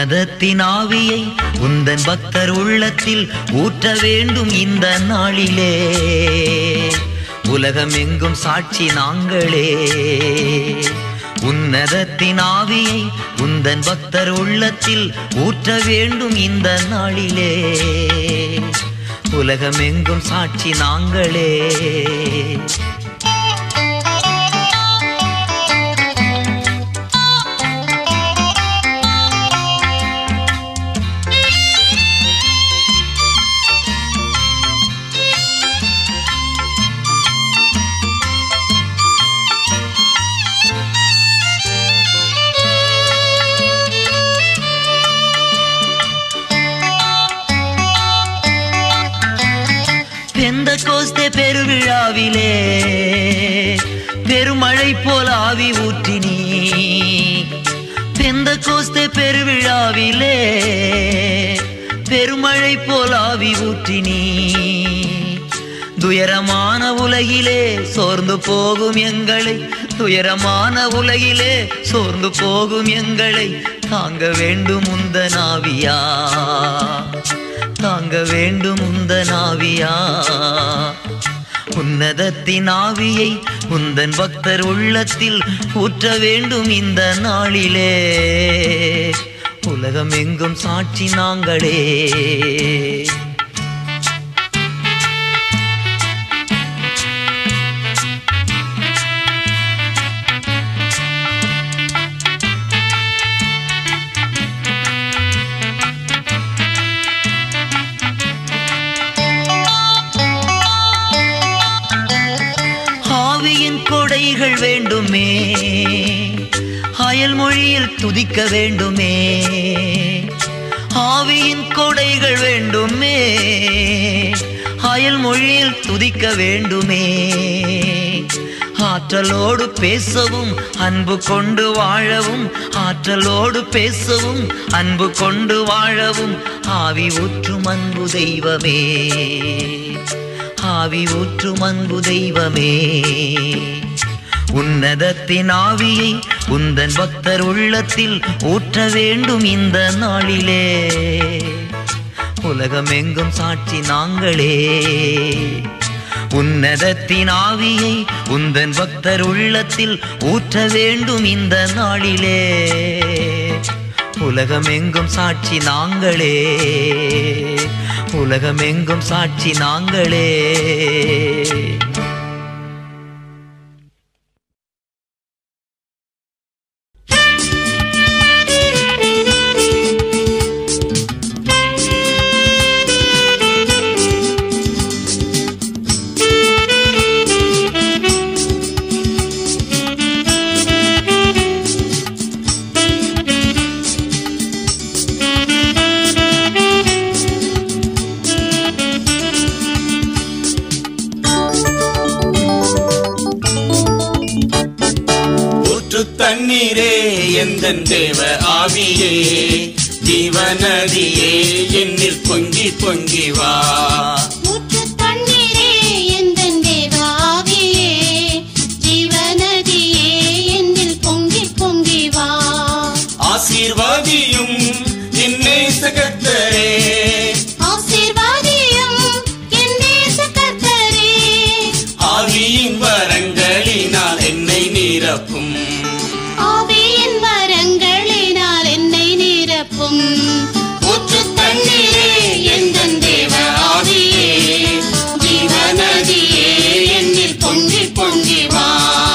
உன்னதத்தின் ஆவியை உந்தன் பக்தர் உள்ளத்தில் ஊற்ற வேண்டும் இந்த நாளிலே. உலகம் எங்கும் சாட்சி நாங்களே. உன்னதத்தின் ஆவியை உந்தன் பக்தர் உள்ளத்தில் ஊற்ற வேண்டும் இந்த நாளிலே. உலகம் எங்கும் சாட்சி நாங்களே. பெந்தகோஸ்தே பெருவிழாவிலே பெருமழை போல் ஆவி ஊற்றினீ. பெந்தகோஸ்தே பெருவிழாவிலே பெருமழை போல் ஆவி ஊற்றினீ. துயரமான உலகிலே சோர்ந்து போகும் எங்களை, துயரமான உலகிலே சோர்ந்து போகும் எங்களை தாங்க வேண்டும் உந்தன் ஆவியா, தாங்க வேண்டும் உந்தன் ஆவியா. உன்னதத்தின் ஆவியை உந்தன் பக்தர் உள்ளத்தில் ஊற்ற வேண்டும் இந்த நாளிலே. உலகம் எங்கும் சாட்சி நாங்களே. கொடைகள் வேண்டுமே, அயல் மொழியில் துதிக்க வேண்டுமே. ஆவியின் கொடைகள் வேண்டுமே, அயல் மொழியில் துதிக்க வேண்டுமே. ஆற்றலோடு பேசவும் அன்பு கொண்டு வாழவும், ஆற்றலோடு பேசவும் அன்பு கொண்டு வாழவும் ஆவி ஊற்றும் அன்பு தெய்வமே, ஆவி ஊற்றும் அன்பு தெய்வமே. உன்னதத்தின் ஆவியை உந்தன் பக்தர் உள்ளத்தில் ஊற்ற வேண்டும் இந்த நாளிலே. உலகம் எங்கும் சாட்சி நாங்களே. உன்னதத்தின் ஆவியை உந்தன் பக்தர் உள்ளத்தில் ஊற்ற வேண்டும் இந்த நாளிலே. உலகம் எங்கும் சாட்சி நாங்களே. உலகம் எங்கும் சாட்சி நாங்களே. தண்ணீரே எந்தன் தேவ ஆவியே, ஜீவநதியே என்னில் பொங்கி பொங்கி வா. ஊற்று தண்ணீரே எந்தன் தேவ ஆவியே, ஜீவநதியே என்னில் பொங்கி பொங்கி வா. ஆசீர்வாதியும் என் நேச கர்த்தரே, ஆசீர்வாதியும் என் நேச கர்த்தரே. ஆவியின் வரங்களினால் என்னை நிரப்பும், ஆவியின் வரங்களினால் என்னை நிரப்பும். ஊற்று தண்ணீரே எந்தன் தேவ ஆவியே, ஜீவநதியே என்னில் பொங்கி பொங்கி வா.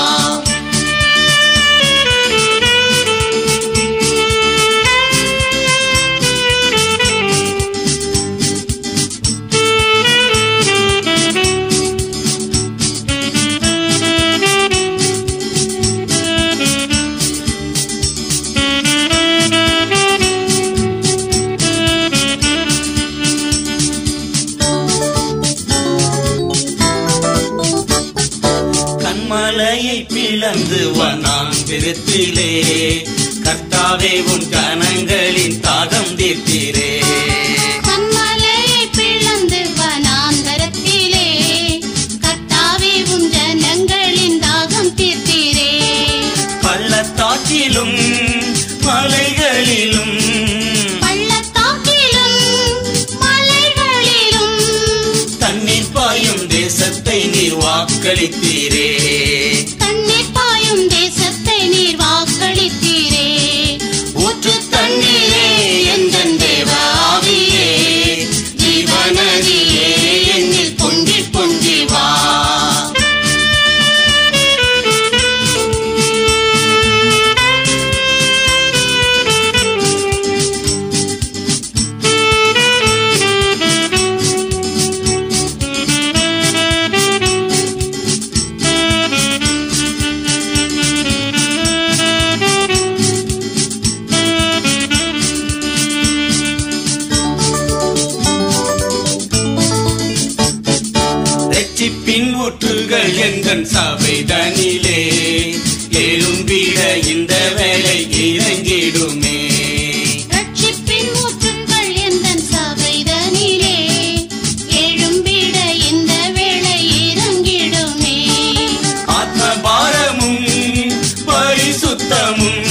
மலையை பிளந்து வனாந்திரத்திலே, கர்த்தாவே உன் கனங்களின் தாகம் தீர்த்தீரே. கன்மலையை பிளந்து வனாந்தரத்திலே, கர்த்தாவே உன் ஜனங்களின் தாகம் தீர்த்தீரே. பள்ளத்தாக்கிலும் மலைகளிலும் வாக்களித்தீரே. தண்ணீர் பாயும் தேசத்தை நீர் வாக்களித்தீரே. ஊற்று தண்ணீரே எந்தன் தேவ ஆவியே, ஜீவநதியே என்னில் பொங்கி பொங்கி வா. ரட்சிப்பின் ஊற்றுகள் எந்தன் சபைதனிலே எழும்பிட இந்த வேளை இறங்கிடுமே. ரட்சிப்பின் ஊற்றுகள் எந்தன் சபைதனிலே எழும்பிட இந்த வேளை இறங்கிடுமே. ஆத்மபாரமும் பரிசுத்தமும்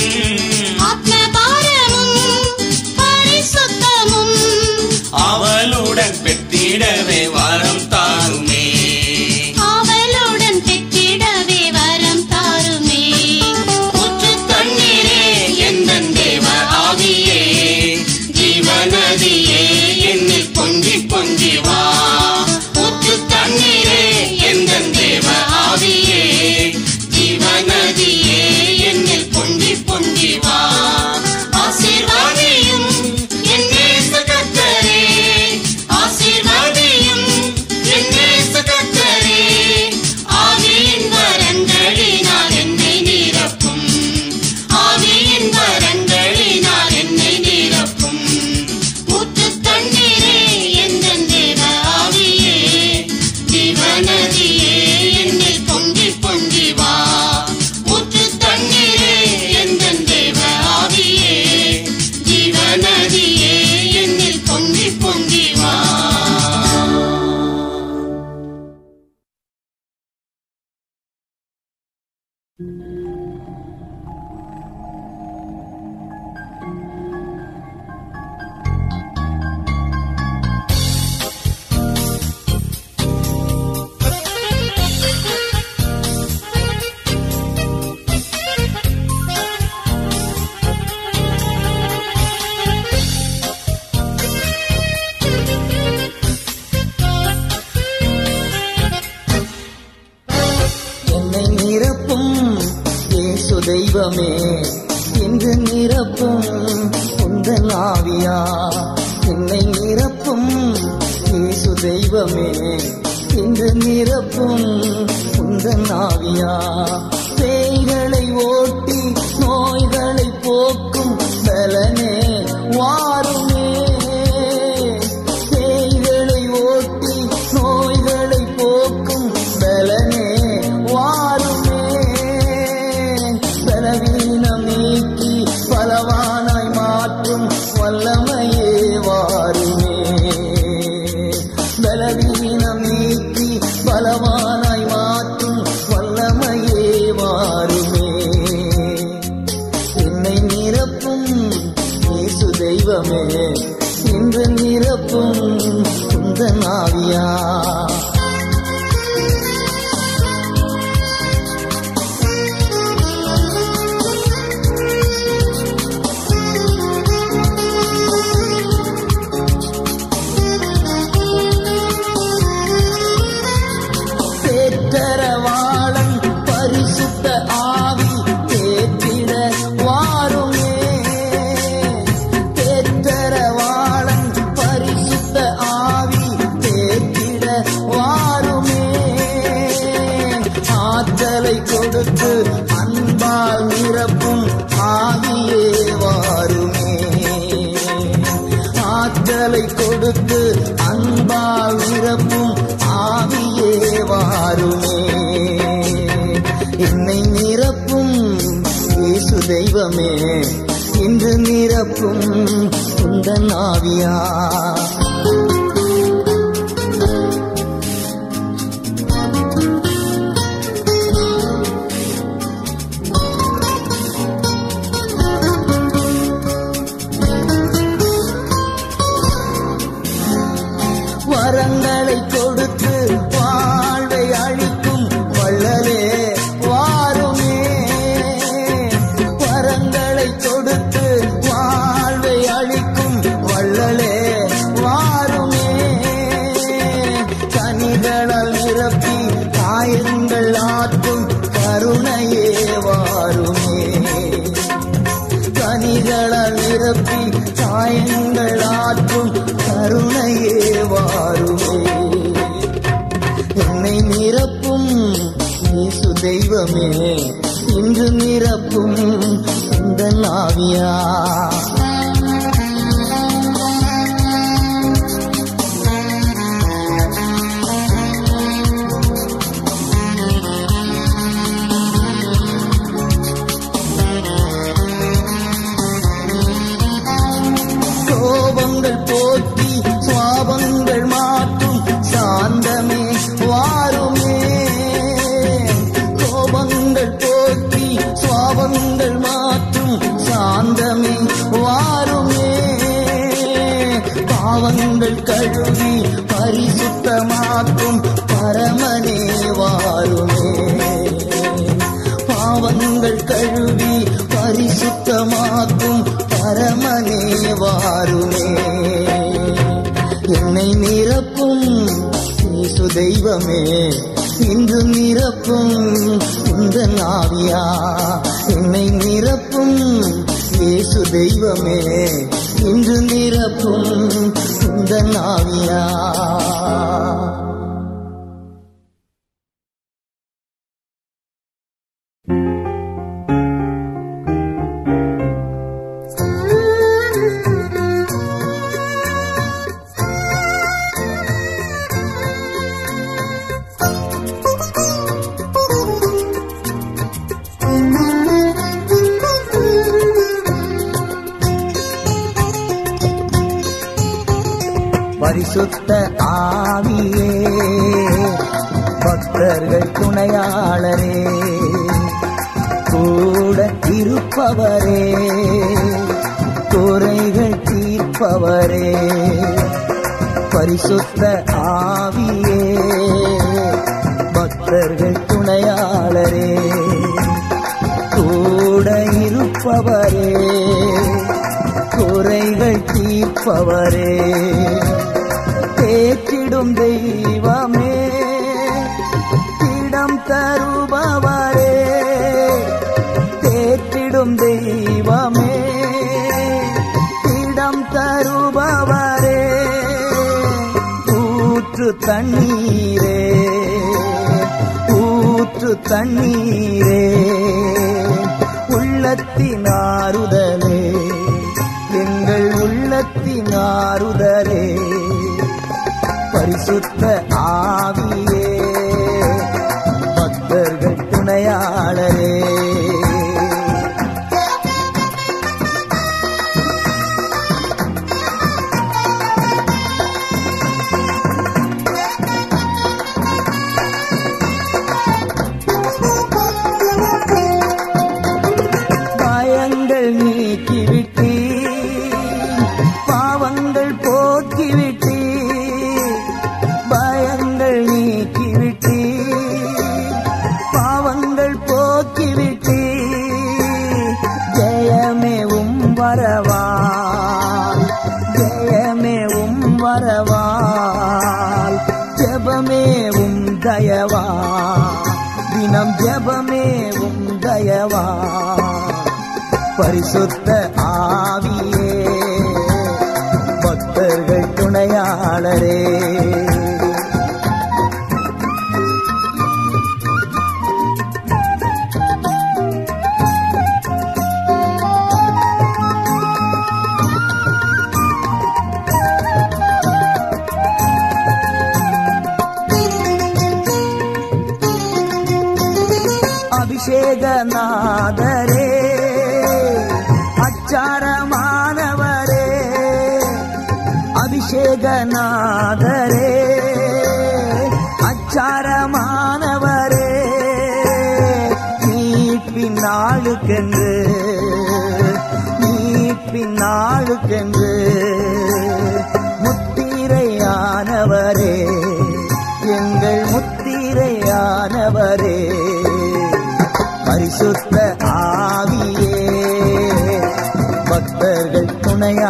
அவளுடன் பெற்றிடவே வரம் தாருமே. அவளுடன் பெற்றிடவே வரம் தாருமே. ஊற்று தண்ணீரே எந்தன் தேவ ஆவியே, ஜீவநதியே என்னில் பொங்கி பொங்கி வா. ஊற்று தண்ணீரே எந்தன் தேவ ஆவியே, ஜீவநதியே என்னில் பொங்கி பொங்கி வா. ஆசீர்வாதியும் என் நேச கர்த்தரே, ஆசீர்வாதியும் என் நேச கர்த்தரே, ஆவியின் வரங்களினால் என்னை நிரப்பும், ஆவியின் வரங்களினால் என்னை நிரப்பும். ஊற்று தண்ணீரே எந்தன் தேவ ஆவியே, ஜீவநதியே என்னில் பொங்கி பொங்கி வா. ஊற்று தண்ணீரே எந்தன் தேவ ஆவியே, ஜீவநதியே என்னில் பொங்கி பொங்கி வா. என்னை நிரப்பும் இயேசு தெய்வமே, என்று நிரப்பும் உந்தன் ஆவியா. என்னை நிரப்பும் இயேசு தெய்வமே, என்று நிரப்பும் உந்தன் ஆவியா. பேய்களை ஓட்டி நோய்களை போக்கும் பலனே வாருமே. பேய்களை ஓட்டி நோய்களை போக்கும் பலனே வாருமே. பலவீனம் நீக்கி பலவானாய் மாற்றும் வல்லமையே வாருமே. பலவீனம் நீக்கி பலவானாய் மாற்றும் வல்லமையே வாருமே. என்னை நிரப்பும் இயேசு தெய்வமே, இன்று நிரப்பும் உந்தன் ஆவியா. தேற்றரவாளன் பரிசுத்த ஆவி தேற்றிட வாருமே. தேற்றரவாளன் பரிசுத்த ஆவி தேற்றிட வாருமே. ஆற்றலை கொடுத்து அன்பால் நிரப்பும் ஆவியே வாருமே. ஆற்றலை கொடுத்து அன்பால் நிரப்பும் ஆவியே வாருமே. என்னை நிரப்பும் இயேசு தெய்வமே, இன்று நிரப்பும் உந்தன் ஆவியா. வரங்களை கொடுத்து வாழ்வை அழிக்கும் கனிகளால் நிரப்பி காயங்கள் ஆற்றும் கருணையே வாருமே. கனிகளால் நிரப்பி காயங்கள் ஆற்றும் கருணையே வாருமே. என்னை நிரப்பும் இயேசு தெய்வமே, இன்று நிரப்பும் இந்த ஆவியா. கோபங்கள் போக்கி சுவாபங்கள் மாற்றும் சாந்தமே வாருமே. கோபங்கள் போக்கி சுவாபங்கள் மாற்றும் சாந்தமே வாருமே. பாவங்கள் கழுவி பரிசுத்தமாக்கும் பரமனே வாருமே. பாவங்கள் கழுவி பரிசுத்தமாக்கும் பரமனே வாருமே. என்னை நிரப்பும் இயேசு தெய்வமே, இன்று நிரப்பும் இந்த ஆவியா. என்னை நிரப்பும் இயேசு தெய்வமே, இன்று நிரப்பும் இந்த ஆவியா. பரிசுத்த ஆவியே, பக்தர்கள் துணையாளரே, கூட இருப்பவரே, குறைகள் தீர்ப்பவரே. பரிசுத்த ஆவியே, பக்தர்கள் துணையாளரே, கூட இருப்பவரே, குறைகள் தீர்ப்பவரே. தேற்றிடும் தெய்வமே, இடம் தருபவரே. தேற்றிடும் தெய்வமே, இடம் தருபவரே. ஊற்று தண்ணீரே, ஊற்று தண்ணீரே, உள்ளத்தின் ஆறுதலே, எங்கள் உள்ளத்தின் ஆறுதலே. பரிசுத்த ஆவியே, பக்தர்கள் துணையாளரே. பயங்கள் நீக்கிவிட்டு, பாவங்கள் போக்கிவிட்டு, பயங்கள் நீக்கிவிட்டு, பாவங்கள் போக்கிவிட்டு, ஜெயமேவும் வரவால், ஜெயமேவும் வரவால். ஜெபமேவும் தயவா, தினம் ஜெபமேவும் தயவா. பரிசுத்த ஆவியே, பக்தர்கள் துணையாளரே. அபிஷேகநாதரே, அச்சாரமானவரே. அபிஷேகநாதரே, அச்சாரமானவரே. மீட்பின் நாளுக்கென்று, மீட்பின் நாளுக்கென்று முத்திரையானவரே, எங்கள் முத்திரையானவரே. பரிசுத்த ஆவியே, பக்தர்கள்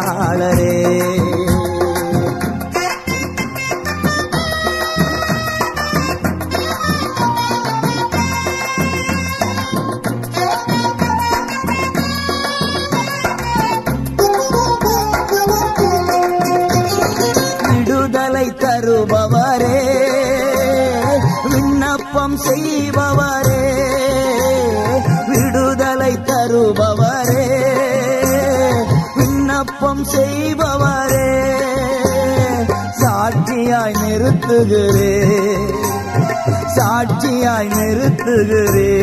துணையாளரே. விண்ணப்பம் செய்பவரே, விடுதலை தருபவரே, விண்ணப்பம் செய்பவரே, சாட்சியாய் நிறுத்துகிறே, சாட்சியாய் நிறுத்துகிறே,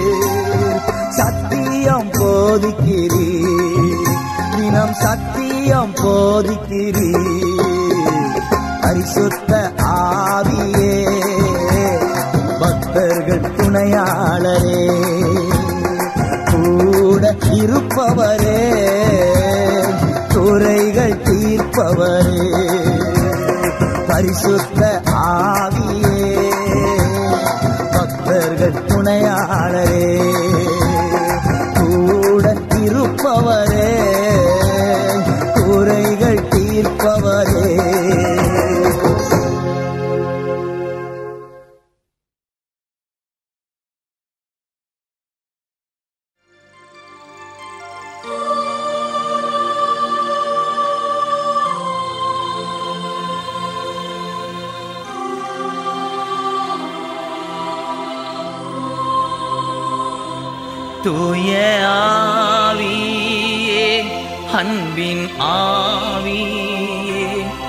சத்தியம் போதிக்கிறீ, தினம் சத்தியம் போதிக்கிறீ. பரிசுத்த ஆவியே, பக்தர்கள் துணையாளரே, கூட இருப்பவரே, குறைகள் தீர்ப்பவரே. பரிசுத்த ஆவியே, பக்தர்கள் துணையாளரே, கூட இருப்பவரே, குறைகள் தீர்ப்பவரே. தூய ஆவியே, அன்பின் ஆவியே,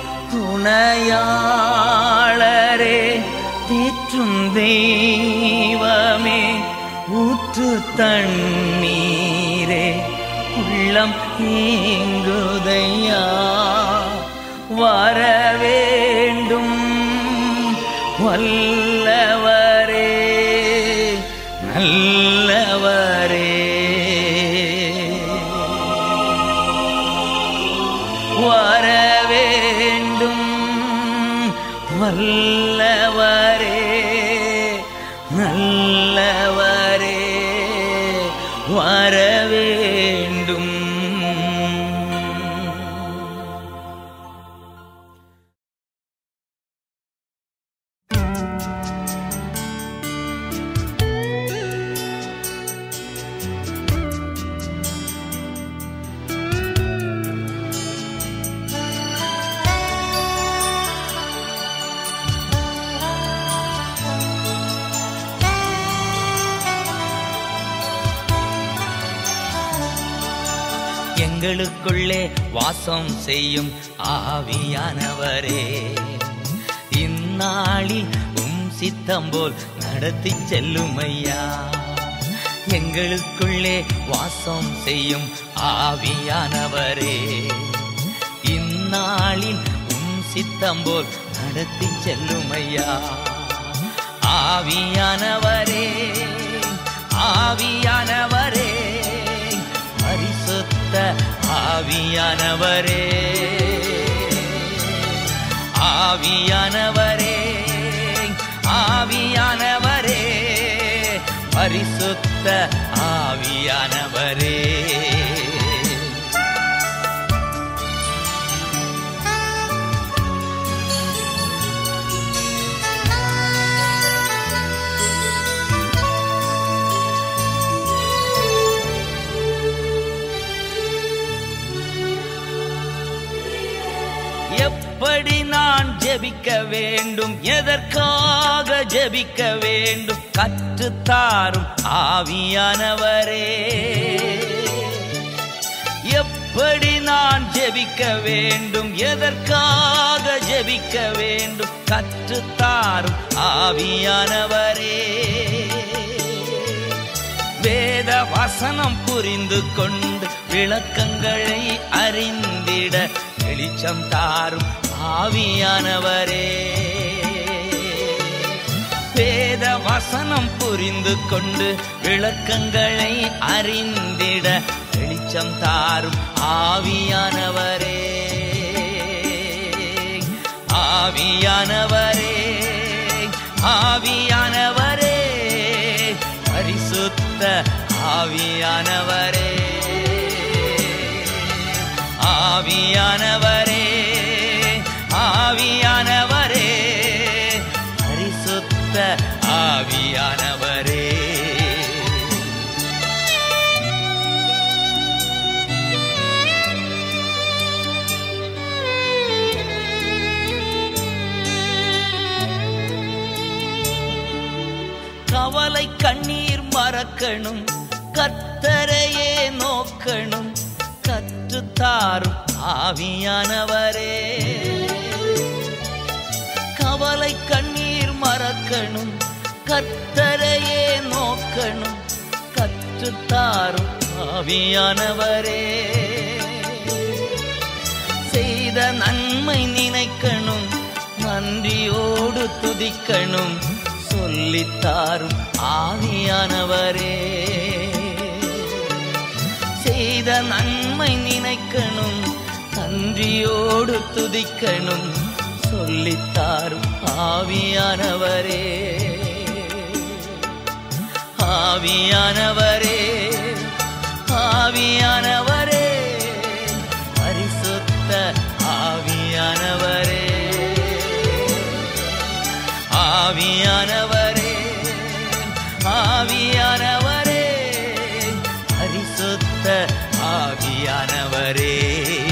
துணையாளரே, தேற்றும் தெய்வமே, ஊற்று தண்ணீரே, உள்ளம் ஏங்குதையா, வரவேண்டும் வல்லவரே, நல்லவரே. வரவேண்டும் வல்லவரே, நல்லவரே, வரவேண்டும். எங்களுக்குள்ளே வாசம் செய்யும் ஆவியானவரே, இந்நாளில் சித்தம் போல் நடத்தி செல்லும் ஐயா. எங்களுக்குள்ளே வாசம் செய்யும் ஆவியானவரே, இந்நாளில் சித்தம் போல் நடத்தி செல்லும் ஐயா. ஆவியானவரே, ஆவியானவரே, பரிசுத்த ஆவியானவரே, ஆவியானவரே, ஆவியானவரே, பரிசுத்த ஆவியானவரே. எப்படி நான் ஜெபிக்க வேண்டும், எதற்காக ஜெபிக்க வேண்டும், கற்றுத்தாரும் ஆவியானவரே. எப்படி நான் ஜெபிக்க வேண்டும், எதற்காக ஜெபிக்க வேண்டும், கற்றுத்தாரும் ஆவியானவரே. வேத வசனம் புரிந்து கொண்டு விளக்கங்களை அறிந்திட வெளிச்சம் தாரும் ஆவியானவரே. வேத வசனம் புரிந்து கொண்டு விளக்கங்களை அறிந்திட வெளிச்சம் தாரும் ஆவியானவரே. ஆவியானவரே, ஆவியானவரே, பரிசுத்த ஆவியானவரே. ஆவியானவரே, ஆவியானவரே, பரிசுத்த ஆவியானவரே. கவலை கண்ணீர் மறக்கணும், கர்த்தரையே நோக்கணும், கற்றுத்தாரும் ஆவியானவரே. கவலை கண்ணீர் மறக்கணும், கர்த்தரையே நோக்கணும், கற்றுத்தாரும் ஆவியானவரே. செய்த நன்மை நினைக்கணும், நன்றியோடு துதிக்கணும், சொல்லித்தாரும் ஆவியானவரே. செய்த நன்மை நினைக்கணும், நன்றியோடு துதிக்கணும், சொல்லித்தாரும் ஆவியானவரே. ஆவியானவரே, ஆவியானவரே, பரிசுத்த ஆவியானவரே. ஆவியானவரே, ஆவியானவரே, பரிசுத்த ஆவியானவரே.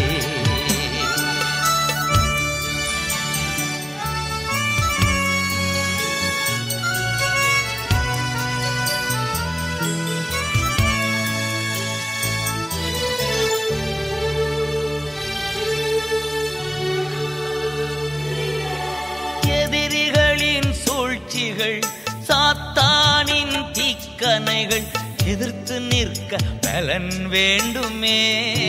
எதிரிகளின் சூழ்ச்சிகள், சாத்தானின் தீக்கணைகள் எதிர்த்து நிற்க பலன் வேண்டுமே.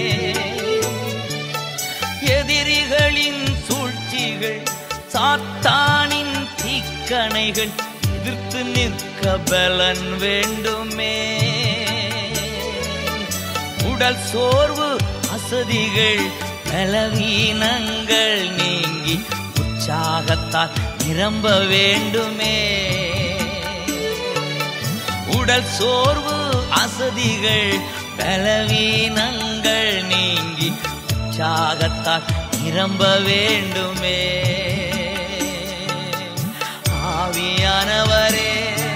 எதிரிகளின் சூழ்ச்சிகள், சாத்தானின் தீக்கணைகள் எதிர்த்து நிற்க பலன் வேண்டுமே. உடல் சோர்வு அசதிகள் பலவீனங்கள் நீங்கி உற்சாகத்தால் நிரம்ப வேண்டுமே. உடல் சோர்வு அசதிகள் பலவீனங்கள் நீங்கி உற்சாகத்தால் நிரம்ப வேண்டுமே. ஆவியானவரே,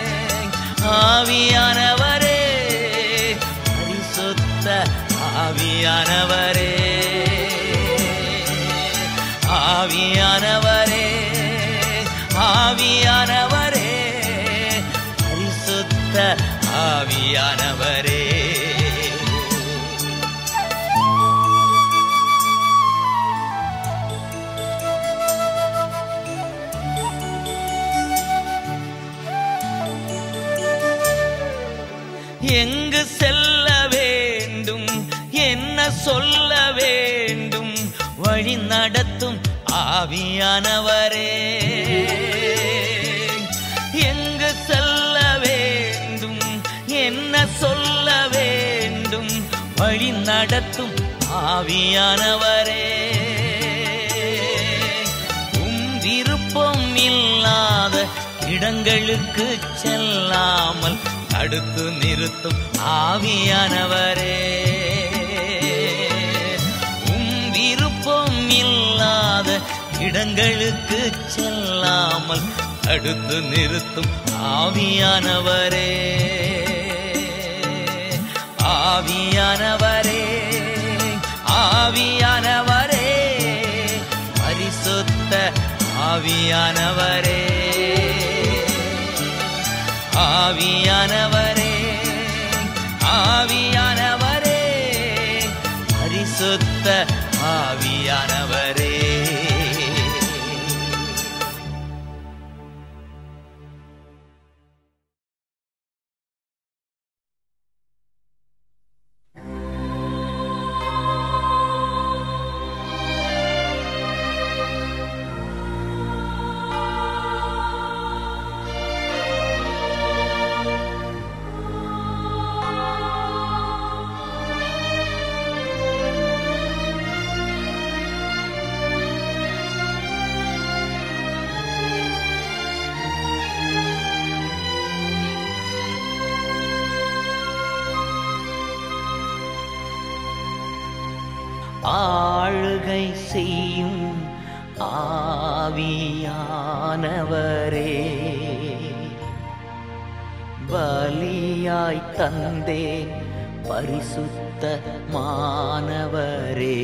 ஆவியானவரே, பரிசுத்த ஆவியானவரே. ஆவியானவரே, ஆவியானவரே, பரிசுத்த ஆவியானவரே. எங்கு செல்ல வேண்டும், என்ன சொல்ல வேண்டும், வழி நடத்தும் ஆவியானவரே. எங்கு செல்ல வேண்டும், என்ன சொல்ல வேண்டும், வழி நடத்தும் ஆவியானவரே. விருப்பம் இல்லாத இடங்களுக்கு செல்லாமல் தடுத்து நிறுத்தும் ஆவியானவரே. விருப்பம் இல்லாத இடங்களுக்கு செல்லாமல் தடுத்து நிறுத்தும் ஆவியானவரே. ஆவியானவரே, ஆவியானவரே, பரிசுத்த ஆவியானவரே. ஆவியானவரே, ஆவியானவரே, பரிசுத்த ஆவியானவரே. ஆளுகை செய்யும் ஆவியானவரே, பலியாய் தந்தேன் பரிசுத்த மானவரே.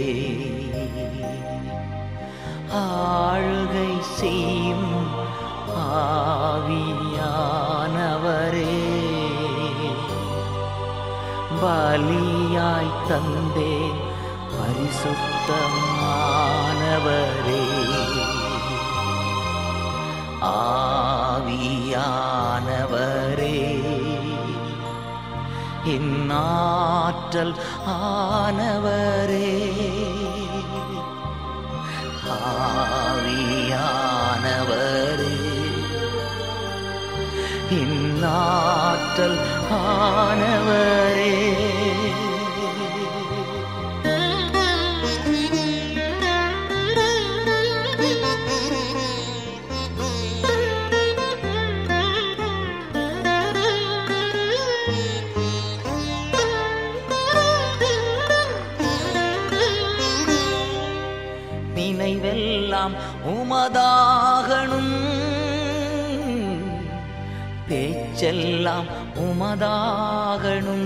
ஆளுகை செய்யும் ஆவியானவரே, பலியாய் தந்தே பரிசுத்தமானவரே ஆவியானவரே இந்நாற்றல் ஆனவரே ஆவியானவரே இந்நாற்றல் ஆனவரே நினைவெல்லாம் உமதாகணும் பேச்செல்லாம் உமதாகணும்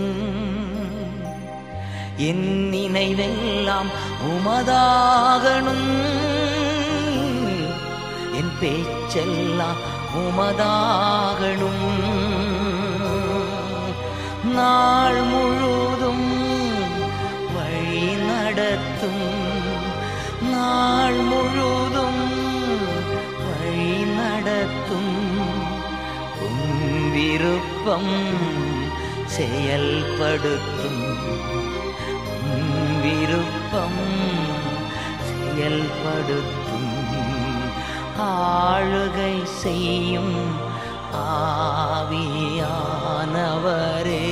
என் நினைவெல்லாம் உமதாகணும் என் பேச்செல்லாம் உமதாகணும் நாள் முழுதும் வழி நடத்தும் நாள் முழுதும் வழி நடத்தும் விருப்பம் செயல்படுத்தும் விருப்பம் செயல்படுத்தும் ஆளுகை செய்யும் ஆவியானவரே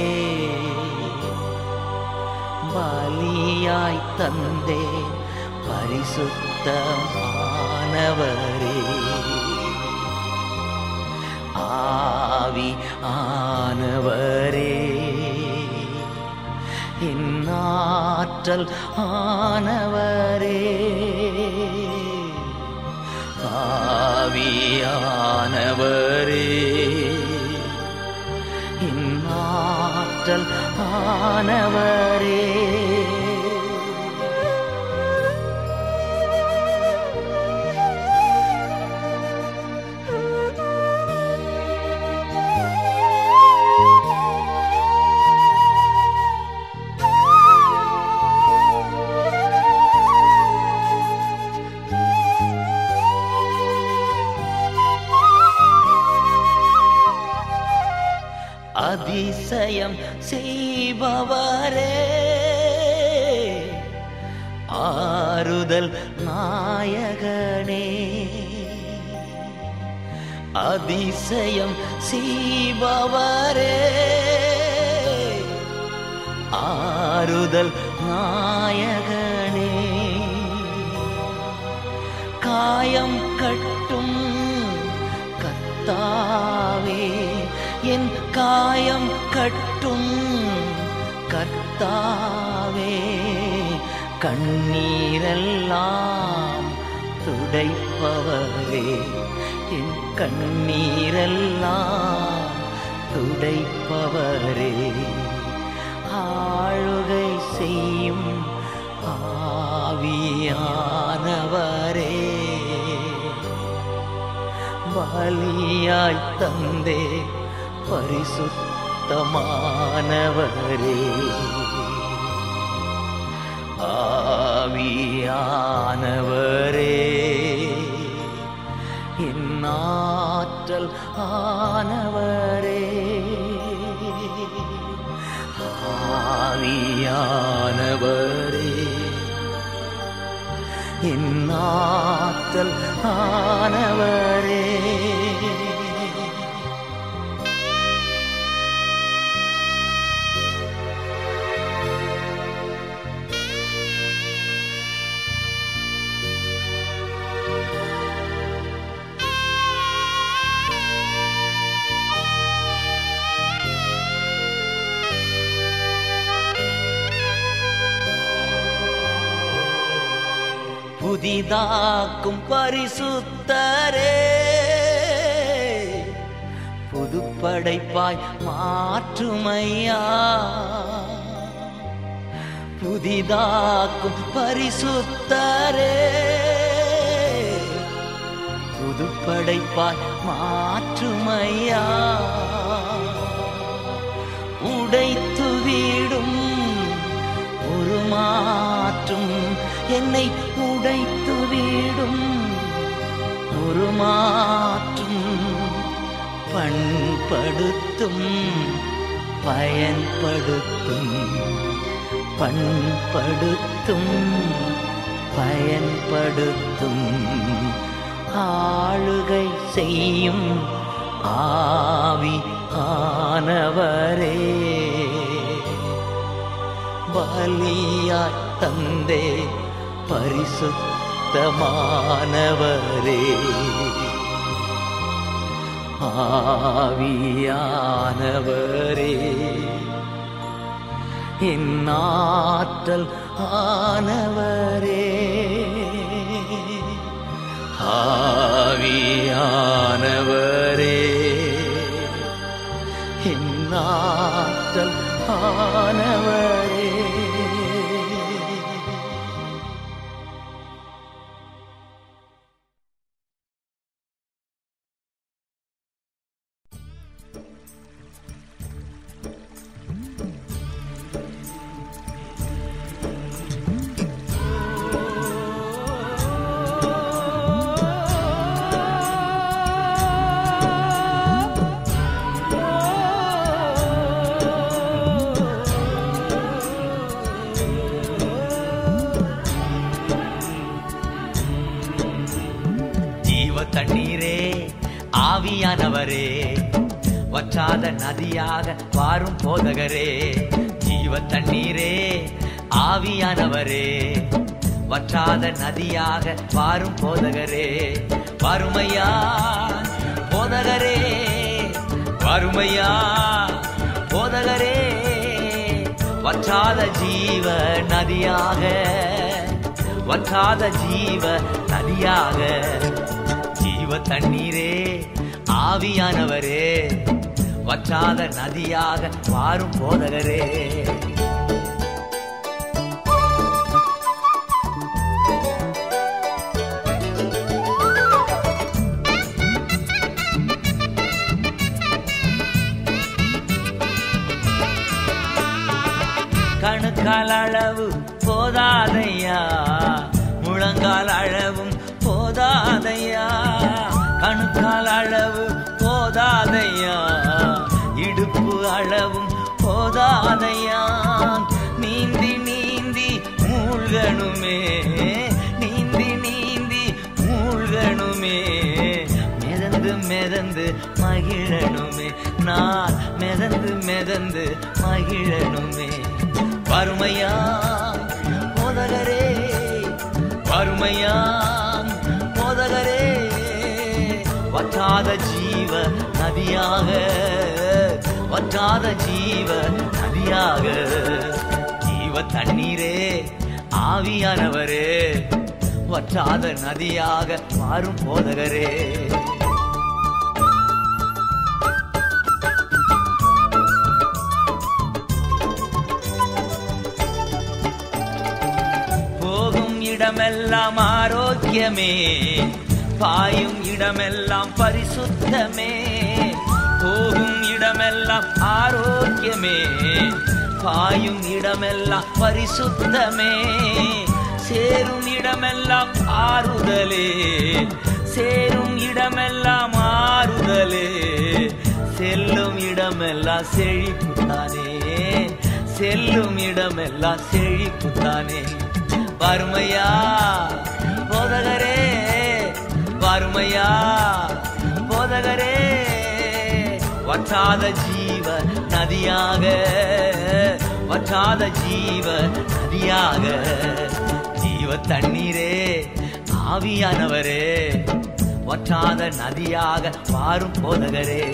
பலியாய் தந்தே பரிசுத்தமானவரே ஆவியானவரே இந்நாற்றல் ஆனவரே ஆவியானவரே இந்நாற்றல் ஆனவரே அதிசயம் செய்பவரே ஆறுதல் நாயகனே அதிசயம் செய்பவரே ஆறுதல் நாயகனே காயம் கட்டும் கர்த்தாவே என் காயம் கட்டும் கர்த்தாவே கண்ணீரெல்லாம் துடைப்பவரே என் கண்ணீரெல்லாம் துடைப்பவரே ஆளுகை செய்யும் ஆவியானவரே பலியாய் தந்தே பரிசுத்தமானவரே ஆவியானவரே இந்நாற்றல் ஆனவரே ஆவியானவரே இந்நாற்றல் ஆனவரே புதிதாக்கும் பரிசுத்தரே புதுப்படைப்பாய் மாற்றுமையா புதிதாக்கும் பரிசுத்தரே புதுப்படைப்பாய் மாற்றுமையா உடைத்துவிடும் உருமாற்றும் என்னை உடைத்துவிடும் உருமாற்றும் பண்படுத்தும் பயன்படுத்தும் பண்படுத்தும் பயன்படுத்தும் ஆளுகை செய்யும் ஆவி ஆனவரே பலியாய் தந்தே பரிசுத்தமானவரே ஆவியானவரே என் ஆற்றல் ஆனவரே ஆவியானவரே என் ஆற்றல் ஆனவரே. தண்ணீரே ஆவியானவரே வற்றாத நதியாக வாரும் போதகரே. ஜீவ தண்ணீரே ஆவியானவரே வற்றாத நதியாக வாரும் போதகரே. வறுமையா போதகரே வறுமையா போதகரே வற்றாத ஜீவ நதியாக வற்றாத ஜீவ நதியாக ஜீவ தண்ணீரே ஆவியானவரே வற்றாத நதியாக வாரும் போதகரே. கணுக்கால் அளவு போதாதையா முழங்கால் அளவும் போதாதையா கணுக்கால் அளவு போதாதையா இடுப்பு அளவும் போதாதையா நீந்தி நீந்தி மூழ்கணுமே நீந்தி நீந்தி மூழ்கணுமே மிதந்து மிதந்து மகிழணுமே நான் மிதந்து மிதந்து மகிழணுமே. வறுமையா போதகரே வறுமையா போதகரே வற்றாத ஜீவ நதியாக வற்றாத ஜீவ நதியாக ஜீவ தண்ணீரே ஆவியானவரே வற்றாத நதியாக மாறும் போதகரே. போகும் இடமெல்லாம் ஆரோக்கியமே பாயும் இடமெல்லாம் பரிசுத்தமே போகும் இடமெல்லாம் ஆரோக்கியமே பாயும் இடமெல்லாம் பரிசுத்தமே சேரும் இடமெல்லாம் ஆறுதலே சேரும் இடமெல்லாம் ஆறுதலே செல்லும் இடமெல்லாம் செழிப்புத்தானே செல்லும் இடமெல்லாம் செழிப்புத்தானே. வறுமையா போதகரே வறுமையா போதகரே வற்றாத ஜீவ நதியாக வற்றாத ஜீவ நதியாக ஜீவ தண்ணீரே ஆவியானவரே வற்றாத நதியாக மாறும் போதகரே.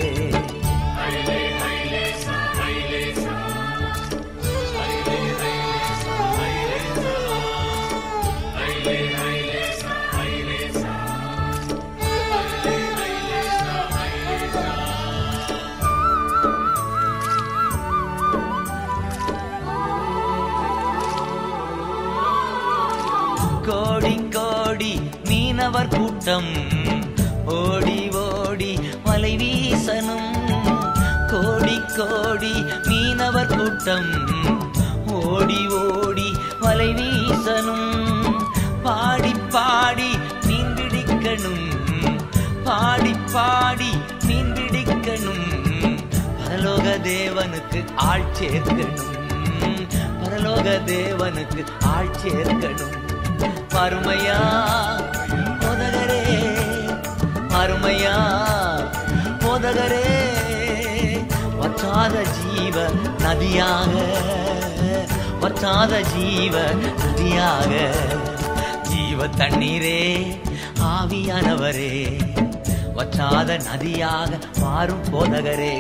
கோடி கோடி மீனவர் கூட்டம் ஓடி ஓடி வலை வீசனும் கோடி கோடி மீனவர் மீனவர் கூட்டம் ஓடி ஓடி வலை வீசணும், பாடி பாடி மீன் பிடிக்கணும், பாடி பாடி மீன் பிடிக்கணும். பரலோக தேவனுக்கு ஆள் சேர்க்கணும், பரலோக தேவனுக்கு ஆள் சேர்க்கணும். அருமையா போதகரே, அருமையா போதகரே, வற்றாத ஜீவ நதியாக, வற்றாத ஜீவ நதியாக, ஜீவ தண்ணீரே ஆவியானவரே, வற்றாத நதியாக மாறும் போதகரே.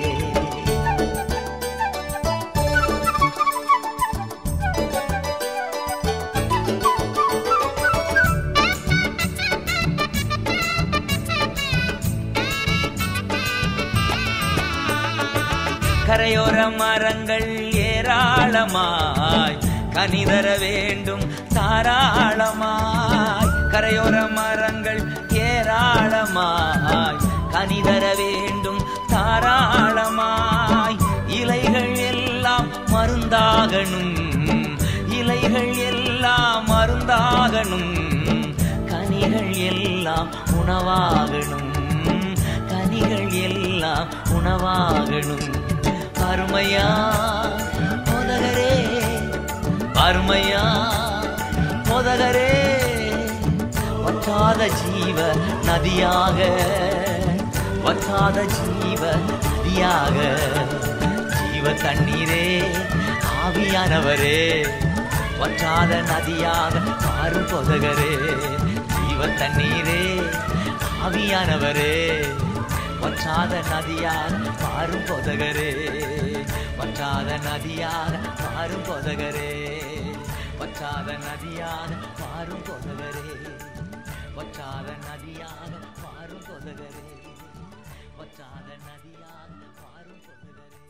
கரையோர மரங்கள் ஏராளமாய் கனிதர வேண்டும் தாராளமாய், கரையோர மரங்கள் ஏராளமாய் கனிதர வேண்டும் தாராளமாய். இலைகள் எல்லாம் மருந்தாகணும், இலைகள் எல்லாம் மருந்தாகணும், கனிகள் எல்லாம் உணவாகணும், கனிகள் எல்லாம் உணவாகணும். அருமையா போதகரே, அருமையா போதகரே, வற்றாத ஜீவ நதியாக, வற்றாத ஜீவ நதியாக, ஜீவ தண்ணீரே ஆவியானவரே, வற்றாத நதியாக மாறும் போதகரே. ஜீவ தண்ணீரே ஆவியானவரே, வற்றாத நதியாக மாறும் போதகரே, வற்றாத நதியாக மாறும் போதகரே, வற்றாத நதியாக மாறும் போதகரே, வற்றாத நதியாக மாறும் போதகரே, வற்றாத நதியாக மாறும் போதகரே.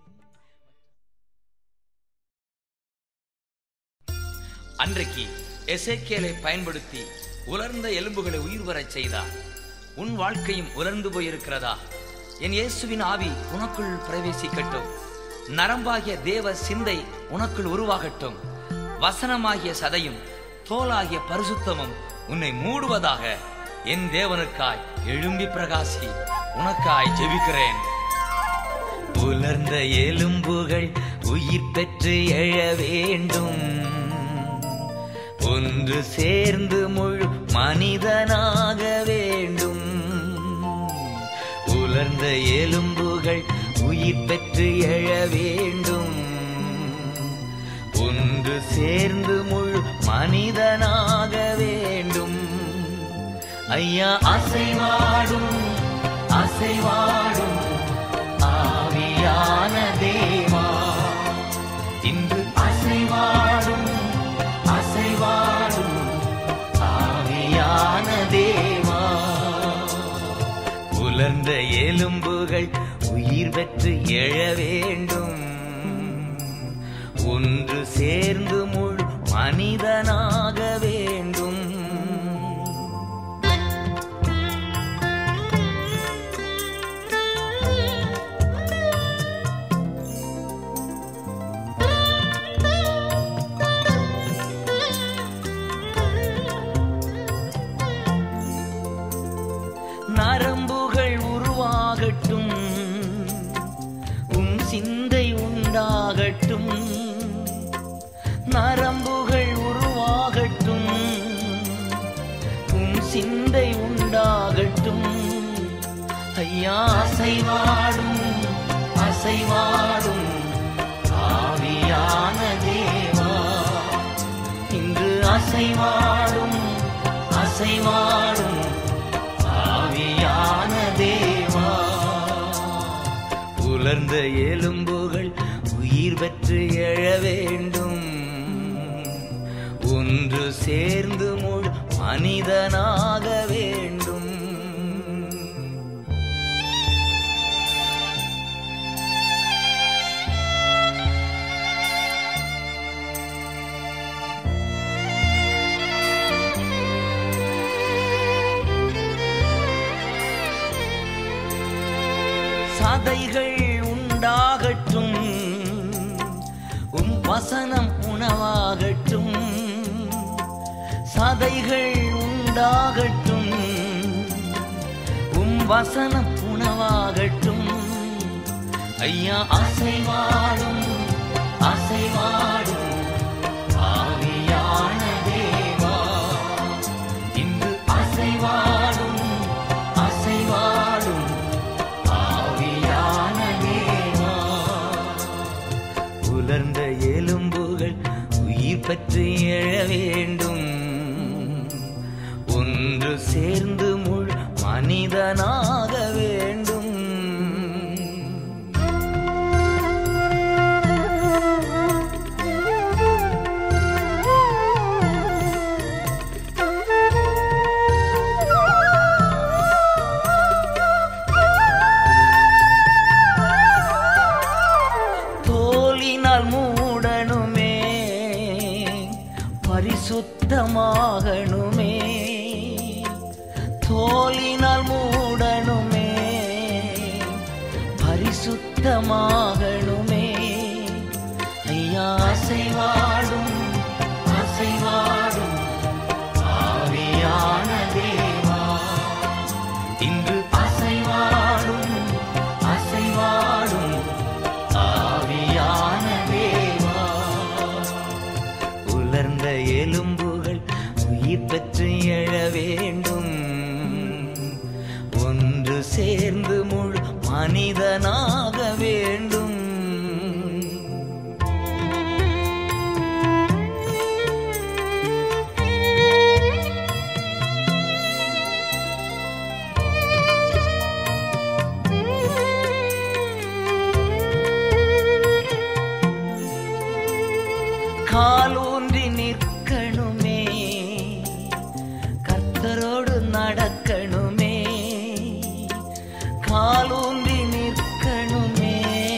அன்றைக்கு எசேக்கியேலை பயன்படுத்தி உலர்ந்த எலும்புகளை உயிர் வரச் செய்தார். உன் வாழ்க்கையும் உலர்ந்து போயிருக்கிறதா? என் இயேசுவின் ஆவி உனக்குள் பிரவேசிக்கட்டும், நரம்பாகிய தேவ சிந்தை உனக்குள் உருவாகட்டும், வசனமாகிய சதையும் தோலாகிய பரிசுத்தமும் உன்னை மூடுவதாக. என் தேவனுக்காய் எழும்பி பிரகாசி, உனக்காய் ஜெபிக்கிறேன். உலர்ந்த எலும்புகள் உயிர் பெற்று எழ வேண்டும், ஒன்று சேர்ந்து முழு மனிதனாக வேண்டும். உலர்ந்த எலும்புகள் உயிர் பெற்று எழ வேண்டும், ஒன்று சேர்ந்து முழு மனிதனாக வேண்டும். ஐயா அசைவாடும் அசைவாடும் ஆவியான தேவா, இன்று அசைவாடும் அசைவாடும் ஆவியான தேவா. உலர்ந்த எலும்புகள் உயிர் பெற்று எழ வேண்டும், ஒன்று சேர்ந்து முழு மனிதனாக வேண்டும். நரம்புகள் உருவாகட்டும், சிந்தை உண்டாகட்டும், நரம்புகள் உருவாகட்டும், சிந்தை உண்டாகட்டும். ஐயா அசைவாடும் அசைவாடும் ஆவியான தேவா, இன்று அசைவாடும் அசைவாடும் ஆவியான தேவா. உலர்ந்த எலும்புகள் உயிர் பெற்று எழ வேண்டும், ஒன்று சேர்ந்து முழு மனிதனாக வேண்டும். சதைகள் உண்டாகட்டும், வசனம் உணவாகட்டும், சதைகள் உண்டாகட்டும். வசனம் உணவாகட்டும். ஐயா அசைவாடும் அசைவாடும் ஆவியான தேவா, இன்று அசைவாடும் அசைவாடும் ஆவியான தேவா. உலர்ந்த எலும்புகள் உயிர் பெற்று எழ வேண்டும், ஒன்று சேர்ந்து முழு மனிதனாக வேண்டும். தோலினால் மூடணுமே, பரிசுத்தமாகணுமே. தோலினால் மூடணுமே, பரிசுத்தமாகணுமே. ஐயா அசைவாடும் அசைவாடும் ஆவியான தேவா, இன்று அசைவாடும் அசைவாடும் ஆவியான தேவா. உலர்ந்த எலும்புகள் உயிர் பெற்று எழ வேண்டும், ஒன்று சேர்ந்து முழு மனிதனாக வேண்டும். காலூன்றி நிற்கணுமே, கர்த்தரோடு நடக்கணுமே. காலூன்றி நிற்கணுமே,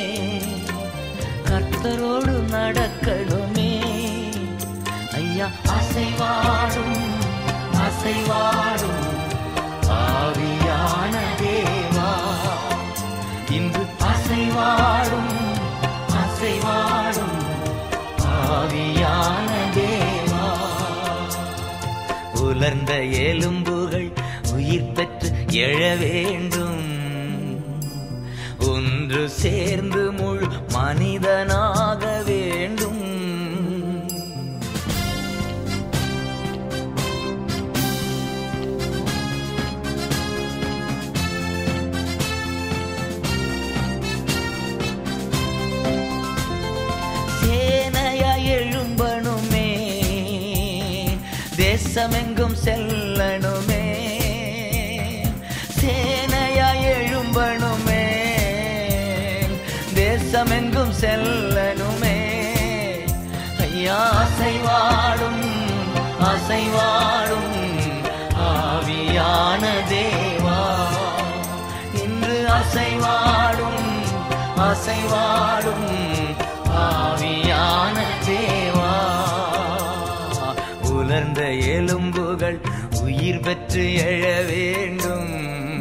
கர்த்தரோடு நடக்கணுமே. ஐயா அசைவாடும் அசைவாடும் ஆவியான தேவா, இன்று அசைவாடும் அசைவாடும் ஆவியான தேவா. உலர்ந்த எலும்புகள் உயிர் பெற்று எழ வேண்டும், ஒன்று சேர்ந்து முழு மனிதனாக வேண்டும். சேனையா எழும்பணுமே, தேசமெங்கும் செல்லணுமே. சேனையா எழும்பணுமே, தேசமெங்கும் செல்லணுமே. ஐயா அசைவாடும் அசைவாடும் ஆவியான தேவா, இன்று அசைவாடும் அசைவாடும் ஆவியான தேவா. உலர்ந்த எலும்புகள் உயிர் பெற்று எழ வேண்டும்,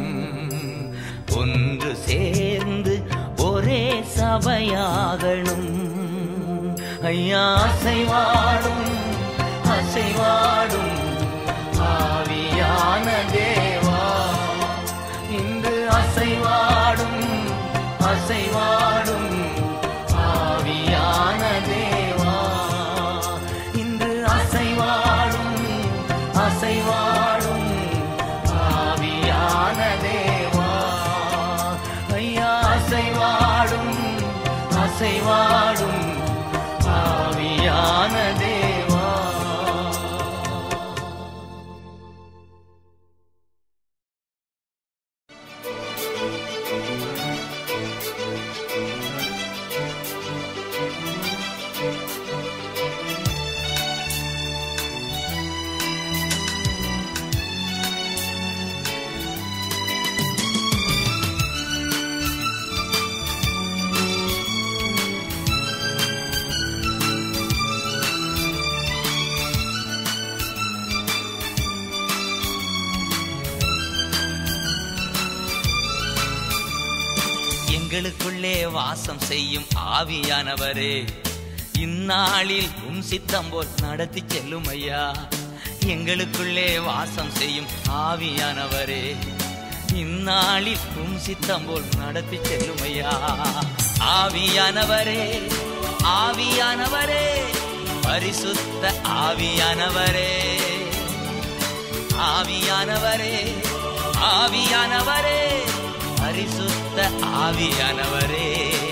ஒன்று சேர்ந்து ஒரே சபையாகணும். ஐயா அசைவாடும் அசைவாடும் ஆவியான தேவா, இன்று அசைவாடும் அசைவாடும் ஆவியான தேவா, இன்று அசைவாடும் அசைவாடும் ஆவியான தேவா. ஐயா அசைவாடும் அசைவாடும் ஆவியான தேவா. எங்களுக்குள்ளே வாசம் செய்யும் ஆவியானவரே, இந்நாளில் உம் சித்தம் போல் நடத்தி செல்லும் ஐயா. எங்களுக்குள்ளே வாசம் செய்யும் ஆவியானவரே, இந்நாளில் உம் சித்தம் போல் நடத்தி செல்லும் ஐயா. ஆவியானவரே, ஆவியானவரே, பரிசுத்த ஆவியானவரே, ஆவியானவரே, ஆவியானவரே, பரிசுத்த ஆவியானவரே.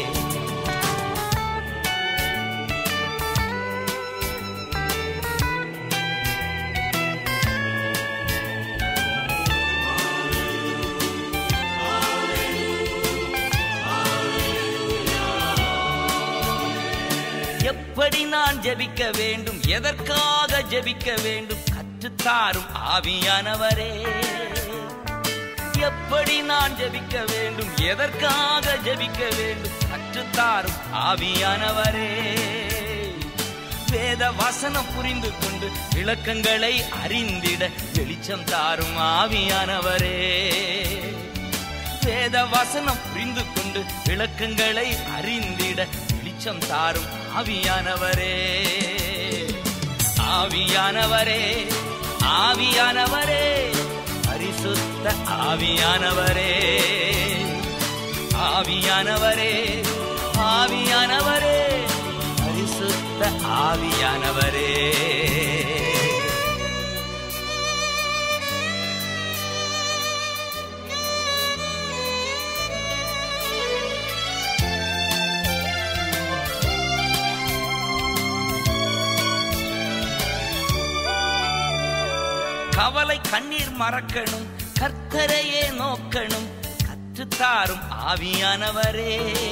எப்படி நான் ஜெபிக்க வேண்டும், எதற்காக ஜெபிக்க வேண்டும் கற்றுத்தாரும் ஆவியானவரே. எப்படி நான் ஜெபிக்க வேண்டும், எதற்காக ஜெபிக்க வேண்டும் கற்றுத்தாரும் ஆவியானவரே. வேத வசனம் புரிந்து கொண்டு விளக்கங்களை அறிந்திட வெளிச்சம் தாரும் ஆவியானவரே. வேத வசனம் புரிந்து கொண்டு விளக்கங்களை அறிந்திட வெளிச்சம் தாரும் ஆவியானவரே. ஆவியானவரே, ஆவியானவரே, பரிசுத்த ஆவியானவரே, ஆவியானவரே, ஆவியானவரே, பரிசுத்த ஆவியானவரே. கவலை கண்ணீர் மறக்கணும், கர்த்தரையே நோக்கணும் கற்றுத்தாரும் ஆவியானவரே.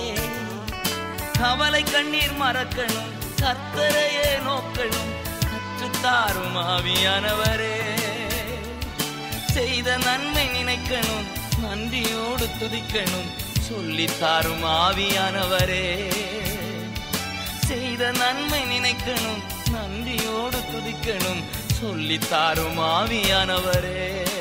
கவலை கண்ணீர் மறக்கணும், கர்த்தரையே நோக்கணும் கற்றுத்தாரும் ஆவியானவரே. செய்த நன்மை நினைக்கணும், நன்றியோடு துதிக்கணும் சொல்லித்தாரும் ஆவியானவரே. செய்த நன்மை நினைக்கணும், நன்றியோடு துதிக்கணும் சொல்லித்தாரும் ஆவியானவரே.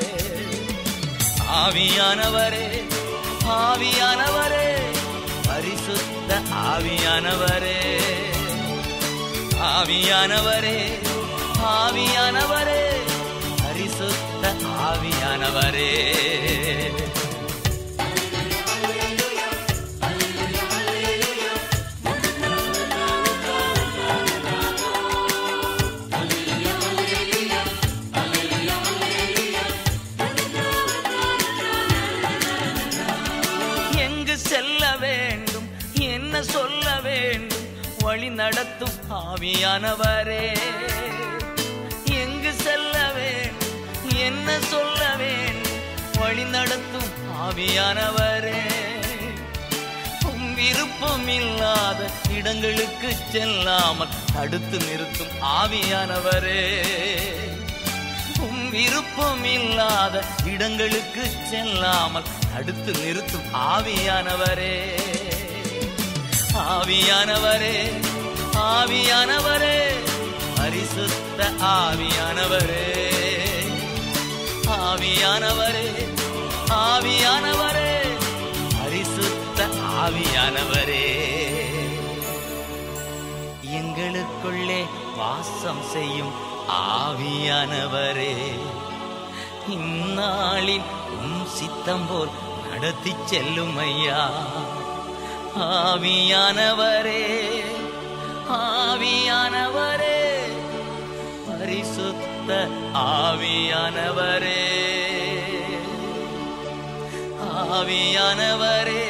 ஆவியானவரே, ஆவியானவரே, பரிசுத்த ஆவியானவரே, ஆவியானவரே, ஆவியானவரே, பரிசுத்த ஆவியானவரே. சொல்ல வேண்டும் வழி நடத்தும் ஆவியானவரே. எங்கு செல்ல வேண்டும், என்ன சொல்ல வேண்டும் வழி நடத்தும் ஆவியானவரே. விருப்பம் இல்லாத இடங்களுக்கு செல்லாமல் தடுத்து நிறுத்தும் ஆவியானவரே. விருப்பம் இல்லாத இடங்களுக்கு செல்லாமல் தடுத்து நிறுத்தும் ஆவியானவரே. ஆவியானவரே, ஆவியானவரே, பரிசுத்த ஆவியானவரே, ஆவியானவரே, ஆவியானவரே, பரிசுத்த ஆவியானவரே. எங்களுக்குள்ளே வாசம் செய்யும் ஆவியானவரே, இந்நாளில் உம் சித்தம் போல் நடத்தி செல்லும் ஐயா. ஆவியானவரே, ஆவியானவரே, பரிசுத்த ஆவியானவரே, ஆவியானவரே,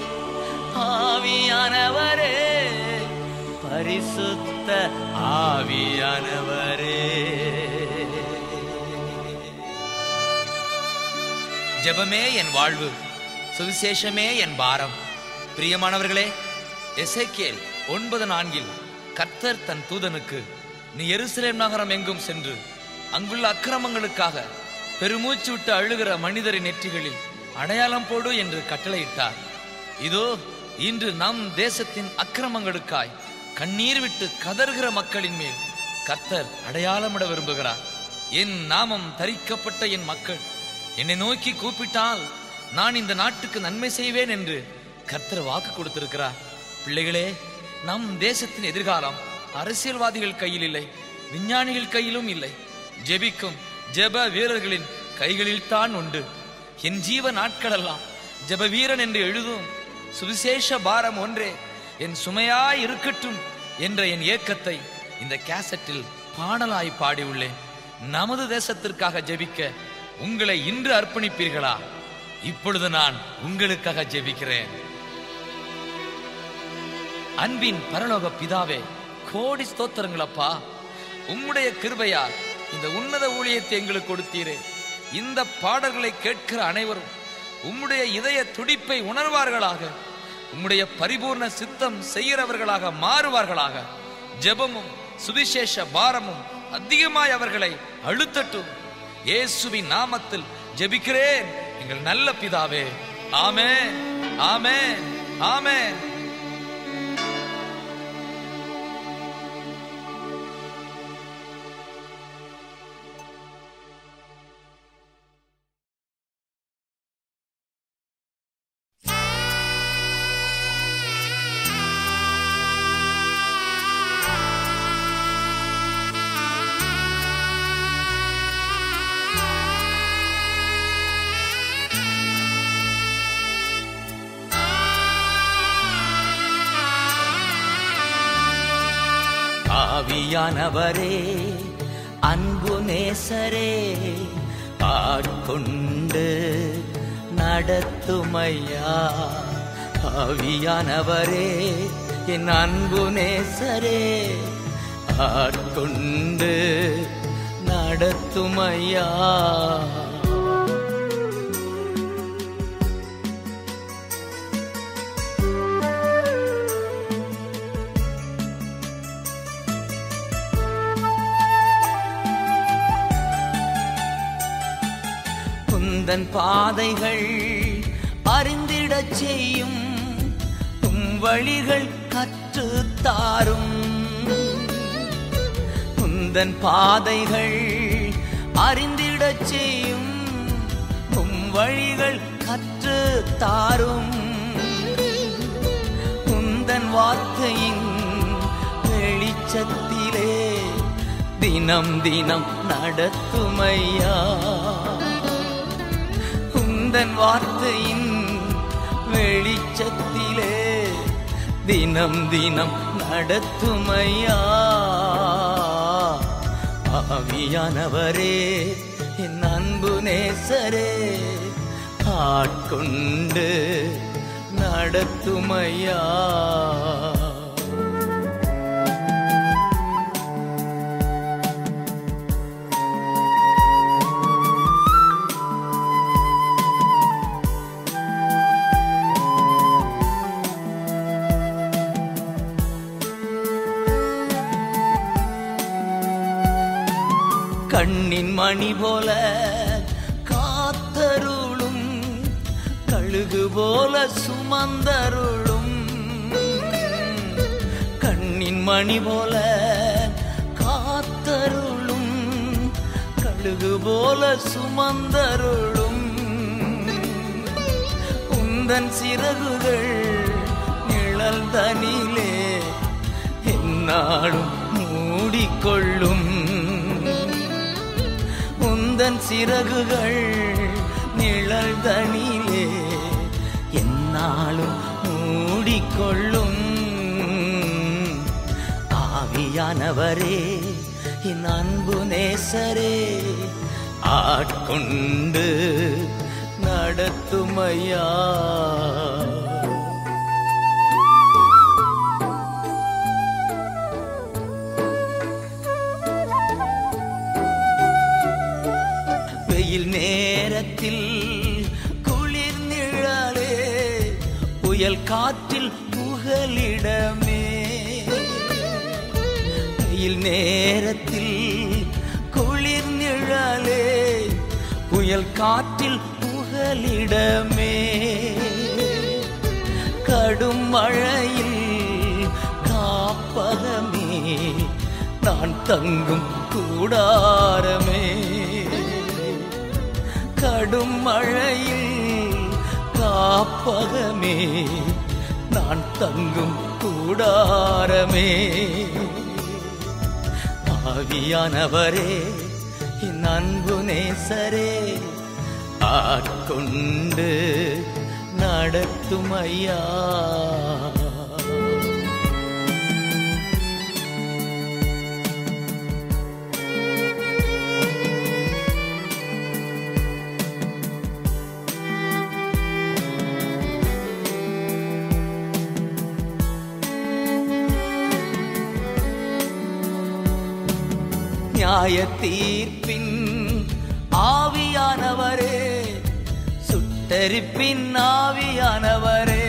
ஆவியானவரே, பரிசுத்த ஆவியானவரே. ஜெபமே என் வாழ்வு, சுவிசேஷமே என் பாரம். பிரியமானவர்களே, எசேக்கியேல் 9:4 கர்த்தர் தன் தூதனுக்கு, நீ எருசலேம் நகரம் எங்கும் சென்று அங்குள்ள அக்கிரமங்களுக்காக பெருமூச்சு விட்டு அழுகிற மனிதரின் நெற்றிகளில் அடையாளம் போடு என்று கட்டளையிட்டார். இதோ இன்று நம் தேசத்தின் அக்கிரமங்களுக்காய் கண்ணீர் விட்டு கதறுகிற மக்களின் மேல் கர்த்தர் அடையாளமிட விரும்புகிறார். என் நாமம் தரிக்கப்பட்ட என் மக்கள் என்னை நோக்கி கூப்பிட்டால் நான் இந்த நாட்டுக்கு நன்மை செய்வேன் என்று கர்த்தர் வாக்கு கொடுத்திருக்கிறார். பிள்ளைகளே, நம் தேசத்தின் எதிர்காலம் அரசியல்வாதிகள் கையில் இல்லை, விஞ்ஞானிகள் கையிலும் இல்லை. ஜெபிக்கும் ஜெப வீரர்களின் கைகளில் தான் உண்டு. என் ஜீவ நாட்களெல்லாம் ஜெப வீரன் என்று எழுதும் சுவிசேஷ பாரம் ஒன்றே என் சுமையாய் இருக்கட்டும் என்ற என் ஏக்கத்தை இந்த கேசட்டில் பாடலாய் பாடியுள்ளேன். நமது தேசத்திற்காக ஜெபிக்க உங்களை இன்று அர்ப்பணிப்பீர்களா? இப்பொழுது நான் உங்களுக்காக ஜெபிக்கிறேன். அன்பின் பரலோக பிதாவே, கோடி ஸ்தோத்திரங்களப்பா. உம்முடைய கிருபையால் இந்த உன்னத ஊழியத்தை எங்களுக்கு கொடுத்தீரே. இந்த பாடல்களை கேட்கிற அனைவரும் உம்முடைய இதய துடிப்பை உணர்வார்களாக, உம்முடைய பரிபூர்ண சித்தம் செய்கிறவர்களாக மாறுவார்களாக. ஜெபமும் சுவிசேஷ பாரமும் அதிகமாய் அவர்களை அழுத்தட்டும். இயேசுவின் நாமத்தில் ஜெபிக்கிறேன் எங்கள் நல்ல பிதாவே. ஆமென், ஆமென், ஆமென். ஆவியானவரே, அன்பு நேசரே, ஆட்கொண்டு நடத்துமையா. ஆவியானவரே, என் அன்பு நேசரே, ஆட்கொண்டு நடத்துமையா. உந்தன் பாதைகள் அறிந்திடச் செய்யும், உம் வழிகள் கற்றுத்தாரும். உந்தன் பாதைகள் அறிந்திடச் செய்யும், உம் வழிகள் கற்றுத்தாரும். உந்தன் வார்த்தையின் வெளிச்சத்திலே தினம் தினம் நடத்துமையா. உந்தன் வார்த்தையின் வெளிச்சத்திலே தினம் தினம் நடத்துமையா. ஆவியானவரே, என் அன்பு நேசரே, ஆட்கொண்டு நடத்துமையா. கண்ணின் மணி போல காத்தருளும், கழுகு போல சுமந்தருளும். கண்ணின் மணி போல காத்தருளும், கழுகு போல சுமந்தருளும். உந்தன் சிறகுகள் நிழல் தனிலே எந்நாளும் மூடிக்கொள்ளும். உந்தன் சிறகுகள் நிழல் தனிலே எந்நாளும் மூடிக்கொள்ளும். ஆவியானவரே, என் அன்பு நேசரே, ஆட்கொண்டு நடத்துமையா. வெயில் நேரத்தில் குளிர் நிழலே, புயல் காற்றில் புகலிடமே. வெயில் நேரத்தில் குளிர் நிழலே, புயல் காற்றில் புகலிடமே. கடும் மழையில் காப்பகமே, நான் தங்கும் கூடாரமே. கடும் மழையில் காப்பகமே, நான் தங்கும் கூடாரமே. ஆவியானவரே என் அன்பு நேசரே ஆட்கொண்டு நடத்தும் ஐயா. நியாய தீர்ப்பின் ஆவியானவரே, சுட்டரிப்பின் ஆவியானவரே,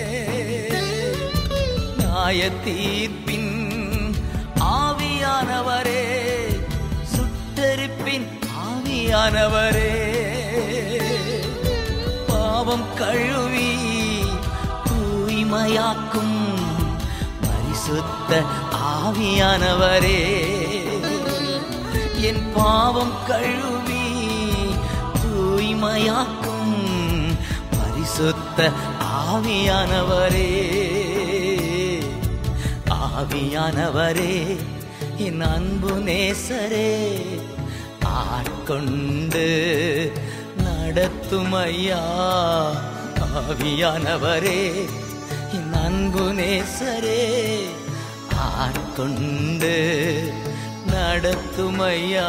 நியாய தீர்ப்பின் ஆவியானவரே, சுட்டரிப்பின் ஆவியானவரே, பாவம் கழுவி தூய்மையாக்கும் பரிசுத்த ஆவியானவரே, என் பாவம் கழுவி தூய்மையாக்கும் பரிசுத்த ஆவியானவரே. ஆவியானவரே என் அன்பு நேசரே ஆட்கொண்டு நடத்தும் ஐயா. ஆவியானவரே என் அன்பு நேசரே ஆட்கொண்டு நடத்தும் ஐயா.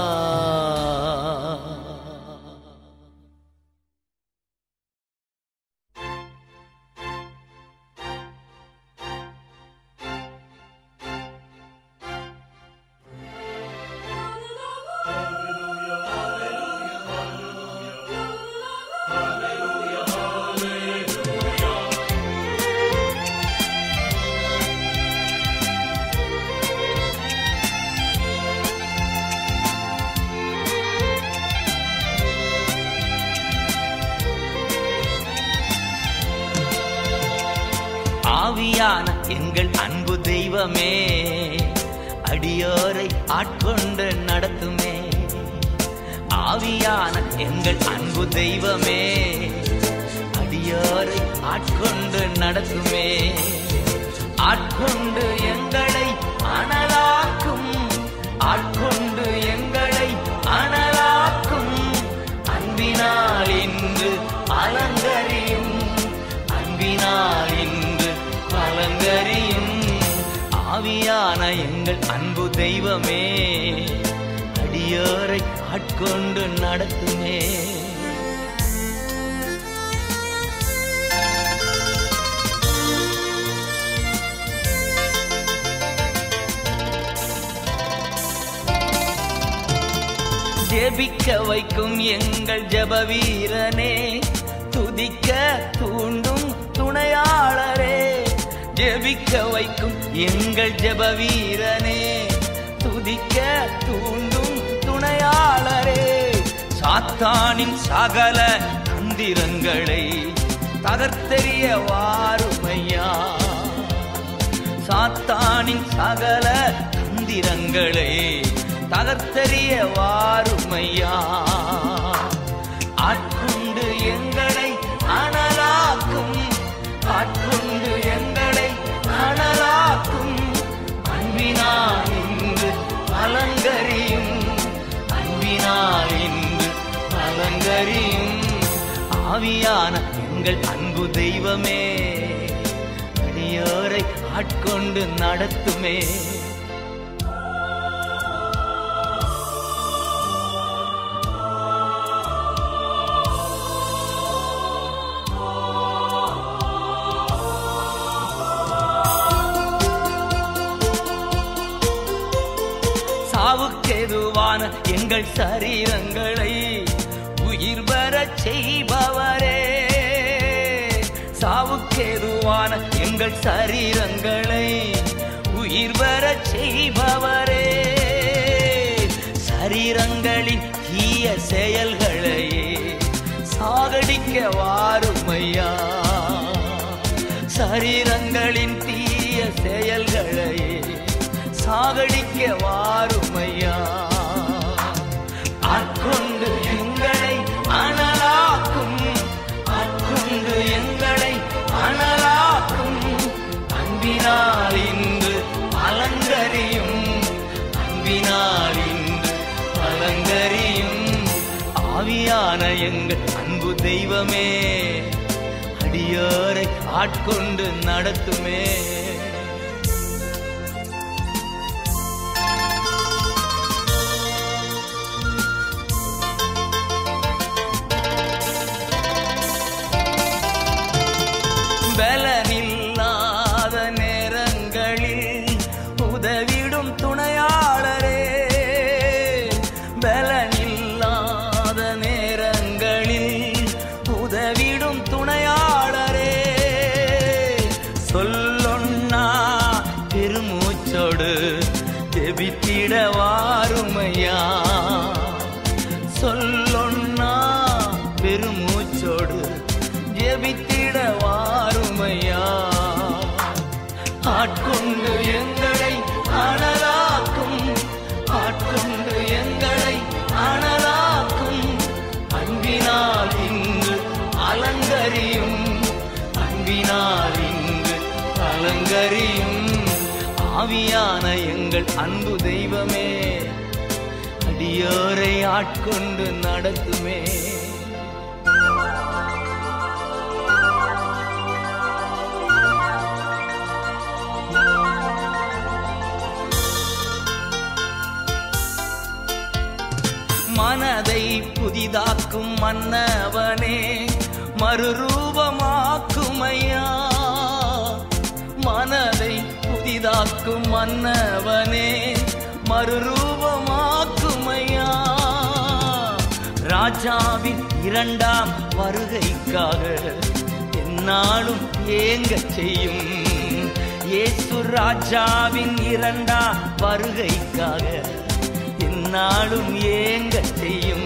ஆவியான எங்கள் அன்பு தெய்வமே அடியோரை ஆட்கொண்டு நடத்துமே. ஆவியான எங்கள் அன்பு தெய்வமே அடியோரை ஆட்கொண்டு நடத்துமே. ஆட்கொண்டு எங்களை அனலாக்கும், ஆட்கொண்டு எங்களை அனலாக்கும், அன்பினால் இன்று அலங்கரியும், அன்பினால் இன்று அலங்கரியும். ஆவியான எங்கள் அன்பு தெய்வமே அடியோரை ஆட்கொண்டு நடத்துமே. ஜெபிக்க வைக்கும் எங்கள் ஜெப வீரனே, துதிக்க தூண்டும் துணையாளரே. ஜெபிக்க வைக்கும் எங்கள் ஜெப வீரனே, துதிக்க தூண்டும் துணையாளரே. சாத்தானின் சகல தந்திரங்களை தகர்த்தெறிய வாருமையா. சாத்தானின் சகல தந்திரங்களை தகர்த்தெறிய வாருமையா. ஆட்கொண்டு எங்களை அனலாக்கும், ஆட்கொண்டு எங்களை அனலாக்கும், அன்பினால் இன்று அலங்கரியும், அன்பினால் இன்று அலங்கரியும். ஆவியான எங்கள் அன்பு தெய்வமே அடியோரை ஆட்கொண்டு நடத்துமே. சாவுக்கெதுவான எங்கள் சரீரங்களை உயிர் பெறச் செய்பவரே. சாவுக்கெதுவான எங்கள் சரீரங்களை உயிர் பெறச் செய்பவரே. சரீரங்களின் தீய செயல்களை சாகடிக்க வாருமையா. சரீரங்களின் தீய செயல்களை சாகடிக்க வாருமையா. ஆட்கொண்டு எங்களை அனலாக்கும், ஆட்கொண்டு எங்களை அனலாக்கும், அன்பினால் ஆவியான எங்கள் அன்பு தெய்வமே, அடியோரை ஆட்கொண்டு நடத்துமே. பலனில்லாத நேரங்களில் உதவிடும் துணையாளரே, பலனில்லாத நேரங்களில் உதவிடும் துணையாளரே, சொல்லொன்னா பெருமூச்சோடு ஜெபித்திட வாருமையா, சொல்லொன்னா பெருமூச்சோடு ஜெபித்திட வாருமையா. ஆட்கொண்டு எங்களை அனலாக்கும், ஆட்கொண்டு எங்களை அனலாக்கும், அன்பினால் இங்கு அலங்கரியும், அன்பினால் இங்கு அலங்கரியும். ஆவியான எங்கள் அன்பு தெய்வமே, அடியோரை ஆட்கொண்டு நடத்துமே. மனதை புதிதாக்கும் மன்னவனே, மறுரூபமாக்குமையா, மனதை புதிதாக்கும் மன்னவனே, மறுரூபமாக்குமையா. ராஜாவின் இரண்டாம் வருகைக்காக என்னாலும் ஏங்கச் செய்யும், இயேசு ராஜாவின் இரண்டாம் வருகைக்காக நாளும் ஏங்க செய்யும்.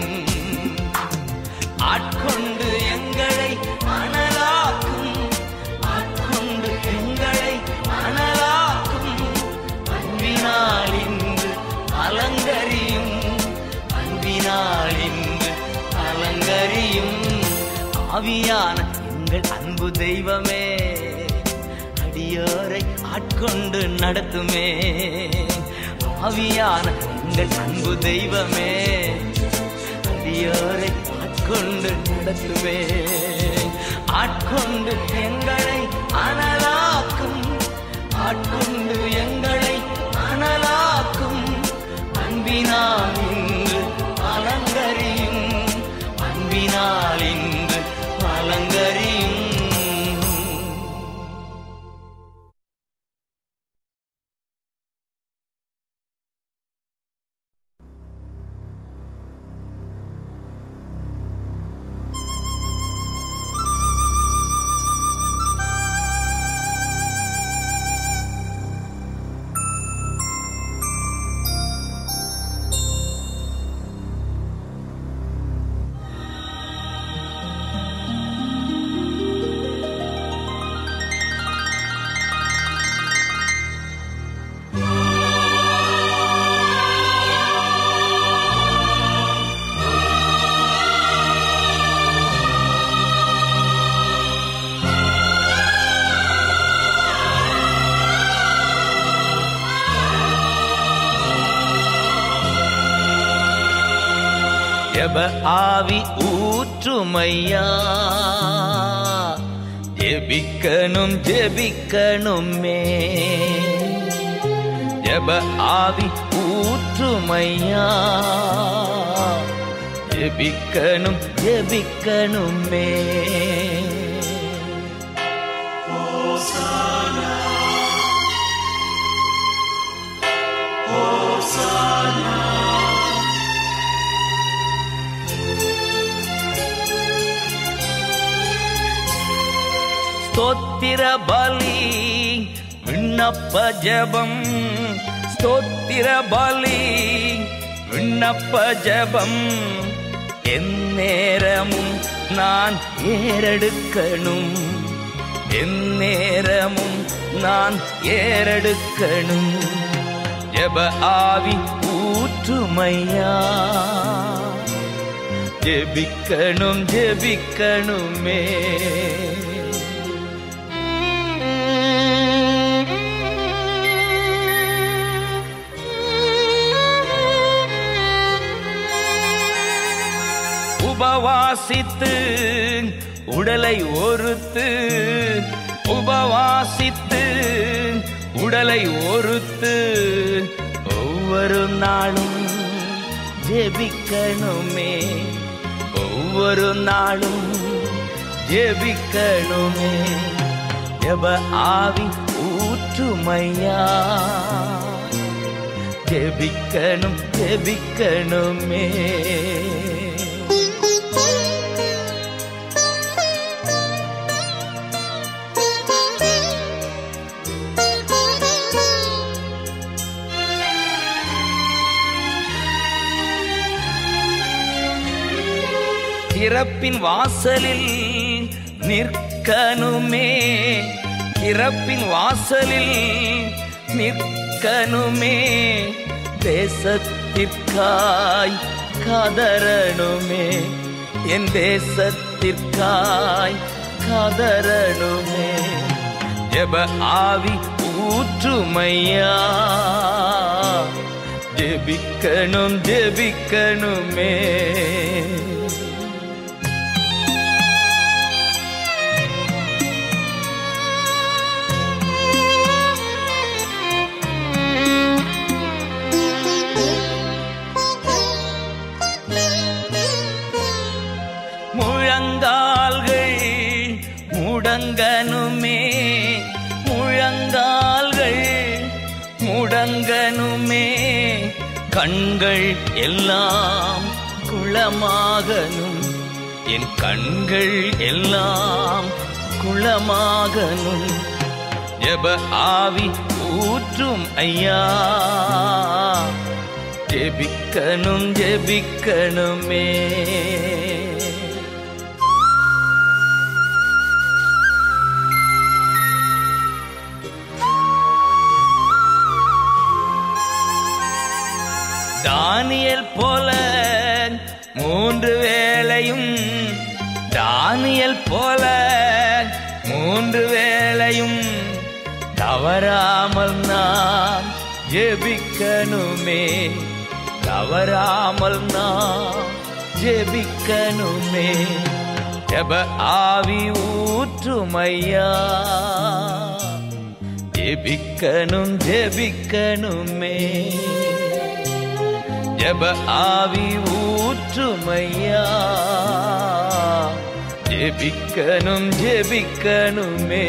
ஆட்கொண்டு எங்களை அனலாக்கும், ஆட்கொண்டு எங்களை அனலாக்கும், அன்பினால் இன்று அலங்கரியும், அன்பினால் இன்று அலங்கரியும். ஆவியான எங்கள் அன்பு தெய்வமே, அடியோரை ஆட்கொண்டு நடத்துமே. ஆவியான எங்கள் அன்பு தெய்வமே, அடியோரை ஆட்கொண்டு நடத்துமே. ஆட்கொண்டு எங்களை அனலாக்கும், ஆட்கொண்டு எங்களை அனலாக்கும், அன்பினால் இன்று அலங்கரியும், அன்பினால் இன்று அலங்கரியும். ஜெப ஆவி ஊற்றுமையா, ஜெபிக்கணும் ஜெபிக்கணுமே. ஜெப ஆவி ஊற்றுமையா, ஜெபிக்கணும் ஜெபிக்கணுமே. ஹோசானா ஹோசானா ஸ்தோத்திர பலி விண்ணப்ப ஜெபம், ஸ்தோத்திர பலி விண்ணப்ப ஜெபம். எந்நேரமும் நான் ஏறெடுக்கணும், எந்நேரமும் நான் ஏறெடுக்கணும். ஜெப ஆவி ஊற்றுமையா, ஜெபிக்கணும் ஜெபிக்கணுமே. உபவாச உபவாசித்து உடலை ஒருத்து, உபவாசித்து உடலை ஒருத்து ஒவ்வொரு நாளும் ஜெபிக்கணுமே, ஒவ்வொரு நாளும் ஜெபிக்கணுமே. ஜெப ஆவி ஊற்றுமையா, ஜெபிக்கணும் ஜெபிக்கணுமே. திறப்பின் வாசலில் நிற்கணுமே, திறப்பின் வாசலில் நிற்கணுமே. தேசத்திற்காய் கதறணுமே, என் தேசத்திற்காய் கதறணுமே. ஜெப ஆவி ஊற்றுமையா, ஜெபிக்கணும் ஜெபிக்கணுமே. முழங்கால்கள் முடங்கனுமே, முழங்கால்கள் முடங்கனுமே. கண்கள் எல்லாம் குளமாகனும், என் கண்கள் எல்லாம் குளமாகனும். ஜெப ஆவி ஊற்றும் ஐயா, ஜெபிக்கணும் ஜெபிக்கணுமே. தானியேல் போல 3 வேளையும், தானியேல் போல 3 வேளையும் தவறாமல் நாம் ஜெபிக்கணுமே, தவறாமல் நாம் ஜெபிக்கணுமே. ஜெப ஆவி ஊற்றுமையா, ஜெபிக்கணும் ஜெபிக்கணுமே. ஜெப ஆவி ஊற்றுமையா, ஜெபிக்கணும் ஜெபிக்கணுமே.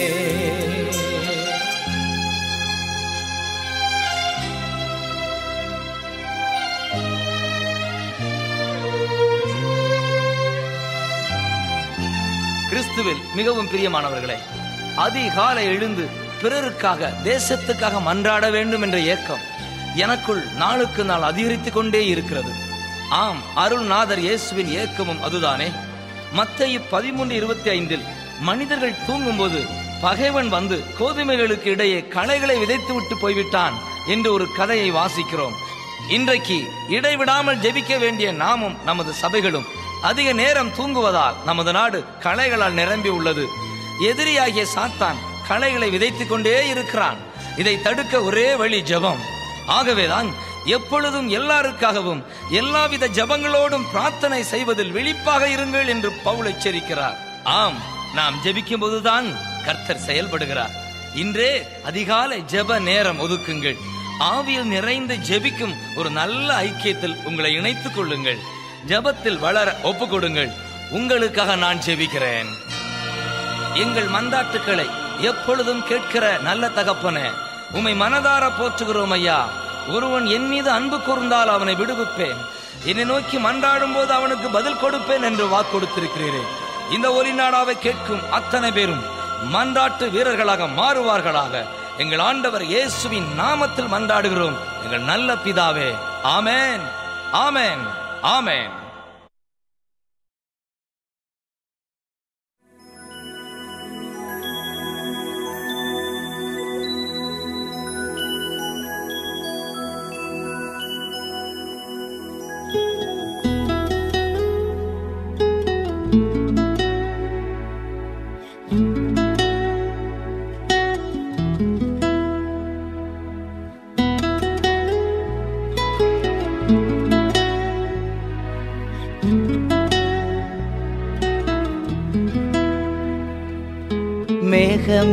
கிறிஸ்துவில் மிகவும் பிரியமானவர்களே, அதிகாலை எழுந்து பிறருக்காக தேசத்துக்காக மன்றாட வேண்டும் என்ற ஏக்கம் எனக்குள் நாளுக்கு நாள் அதிகரித்துக் கொண்டே இருக்கிறது. ஆம், அருள்நாதர் இயேசுவின் ஏக்கமும் அதுதானே. மத்தேயு 13:25 மனிதர்கள் தூங்கும் போது பகைவன் வந்து கோதுமைகளுக்கு இடையே களைகளை விதைத்து விட்டு போய்விட்டான் என்று ஒரு கதையை வாசிக்கிறோம். இன்றைக்கு இடைவிடாமல் ஜெபிக்க வேண்டிய நாமும் நமது சபைகளும் அதிக நேரம் தூங்குவதால் நமது நாடு களைகளால் நிரம்பி உள்ளது. எதிரியாகிய சாத்தான் களைகளை விதைத்துக் கொண்டே இருக்கிறான். இதை தடுக்க ஒரே வழி ஜெபம். ஆகவேதான் எப்பொழுதும் எல்லாருக்காகவும் எல்லாவித ஜெபங்களோடும் பிரார்த்தனை செய்வதில் விழிப்பாக இருங்கள் என்று பவுல் எச்சரிக்கிறார். ஆம், நாம் ஜெபிக்கும் போதுதான் கர்த்தர் செயல்படுகிறார். இன்றே அதிகாலை ஜெப நேரம் ஒதுக்குங்கள். ஆவியில் நிறைந்து ஜெபிக்கும் ஒரு நல்ல ஐக்கியத்தில் உங்களை இணைத்துக் கொள்ளுங்கள். ஜெபத்தில் வளர ஒப்பு கொடுங்கள். உங்களுக்காக நான் ஜெபிக்கிறேன். எங்கள் மன்றாட்டுக்களை எப்பொழுதும் கேட்கிற நல்ல தகப்பனே, உம்மை மனதார போற்றுகிறோம் ஐயா. ஒருவன் என் மீது அன்பு கூர்ந்தால் அவனை விடுவிப்பேன், என்னை நோக்கி மன்றாடும் போது அவனுக்கு பதில் கொடுப்பேன் என்று வாக்கு கொடுத்திருக்கிறீரே. இந்த ஒலிநாடாவை கேட்கும் அத்தனை பேரும் மன்றாட்டு வீரர்களாக மாறுவார்களாக. எங்கள் ஆண்டவர் இயேசுவின் நாமத்தில் மன்றாடுகிறோம் எங்கள் நல்ல பிதாவே. ஆமென், ஆமென், ஆமென்.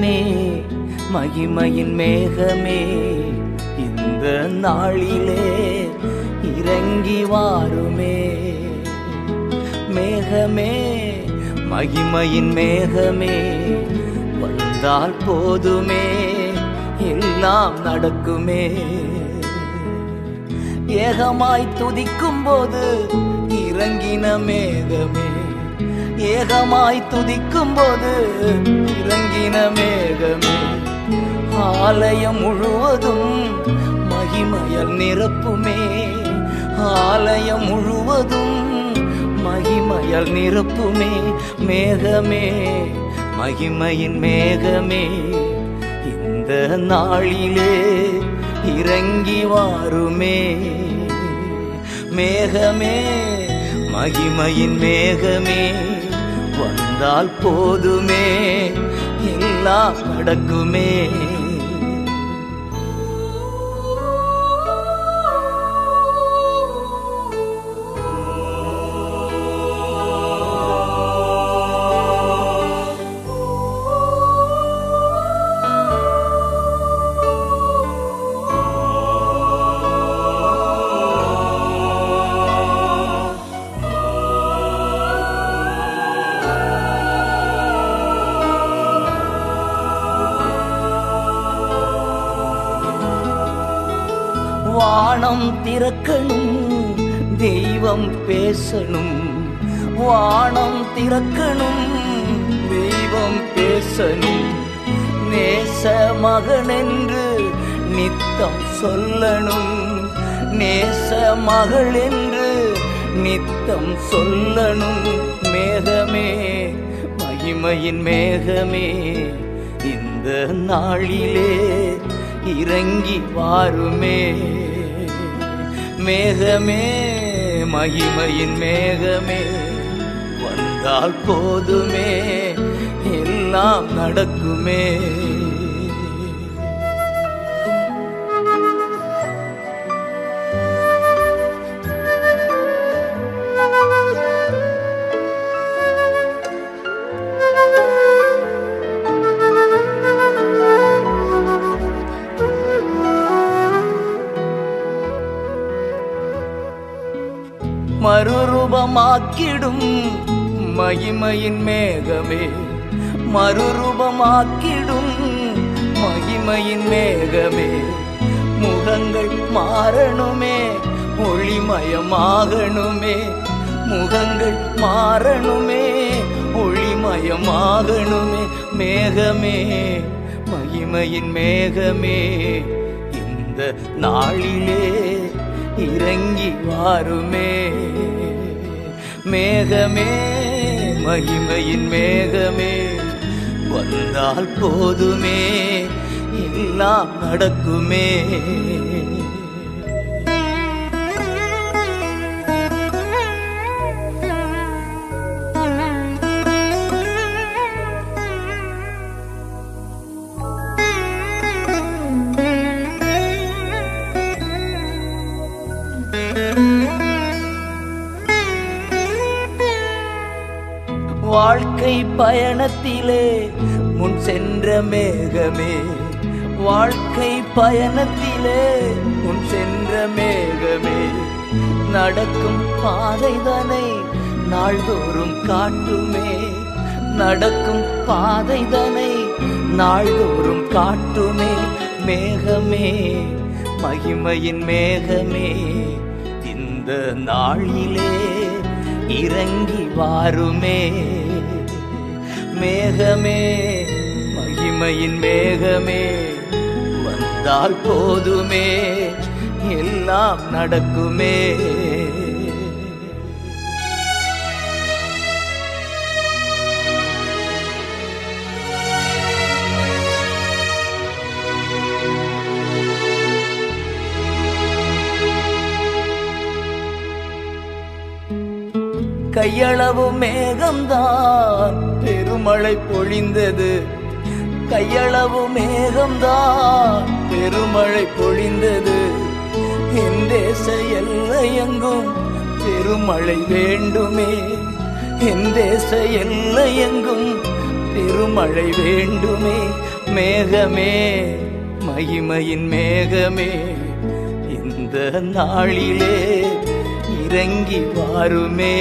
மகிமையின் மேகமே இந்த நாளிலே இறங்கி வாருமே. மேகமே மகிமையின் மேகமே வந்தால் போதுமே, எல்லாம் நடக்குமே. ஏகமாய் துதிக்கும் போது இறங்கின மேகமே, ஏகமாய் துதிக்கும் போது இறங்கின மேகமே, ஆலயம் முழுவதும் மகிமையால் நிரப்புமே. ஆலயம் முழுவதும் மகிமையால் நிரப்புமே. மேகமே மகிமையின் மேகமே இந்த நாளிலே இறங்கி வாருமே. மேகமே மகிமையின் மேகமே வந்தால் போதுமே, எல்லாம் நடக்குமே. வானம் திறக்கணும், தெய்வம் பேசணும். வானம் திறக்கணும், தெய்வம் பேசணும். நேச மகனென்று நித்தம் சொல்லணும், நேச மகள் என்று நித்தம் சொல்லணும். மேகமே மகிமையின் மேகமே இந்த நாளிலே இறங்கி வாருமே. மேகமே மகிமையின் மேகமே வந்தால் போதுமே, எல்லாம் நடக்குமே. மறுரூபமாக்கிடும் மகிமையின் மேகமே, மறுரூபமாக்கிடும் மகிமையின் மேகமே. முகங்கள் மாறணுமே, ஒளிமயமாகணுமே. முகங்கள் மாறணுமே, ஒளிமயமாகணுமே. மேகமே மகிமையின் மேகமே இந்த நாளிலே இறங்கி வாருமே. மேகமே மகிமையின் மேகமே வந்தால் போதுமே, எல்லாம் நடக்குமே. வாழ்க்கை பயணத்திலே முன் சென்ற மேகமே, வாழ்க்கை பயணத்திலே முன் சென்ற மேகமே. நடக்கும் பாதைதனை நாள்தோறும் காட்டுமே, நடக்கும் பாதைதனை நாள்தோறும் காட்டுமே. மேகமே மகிமையின் மேகமே இந்த நாளிலே இறங்கி வாருமே. மேகமே மகிமையின் மேகமே வந்தால் போதுமே, எல்லாம் நடக்குமே. கையளவு மேகம்தான் பெருமழை பொழிந்தது, கையளவு மேகம்தான் பெருமழை பொழிந்தது. என் தேச எல்லையெங்கும் பெருமழை வேண்டுமே, என் தேச எல்லையெங்கும் பெருமழை வேண்டுமே. மேகமே மகிமையின் மேகமே இந்த நாளிலே இறங்கி வாருமே.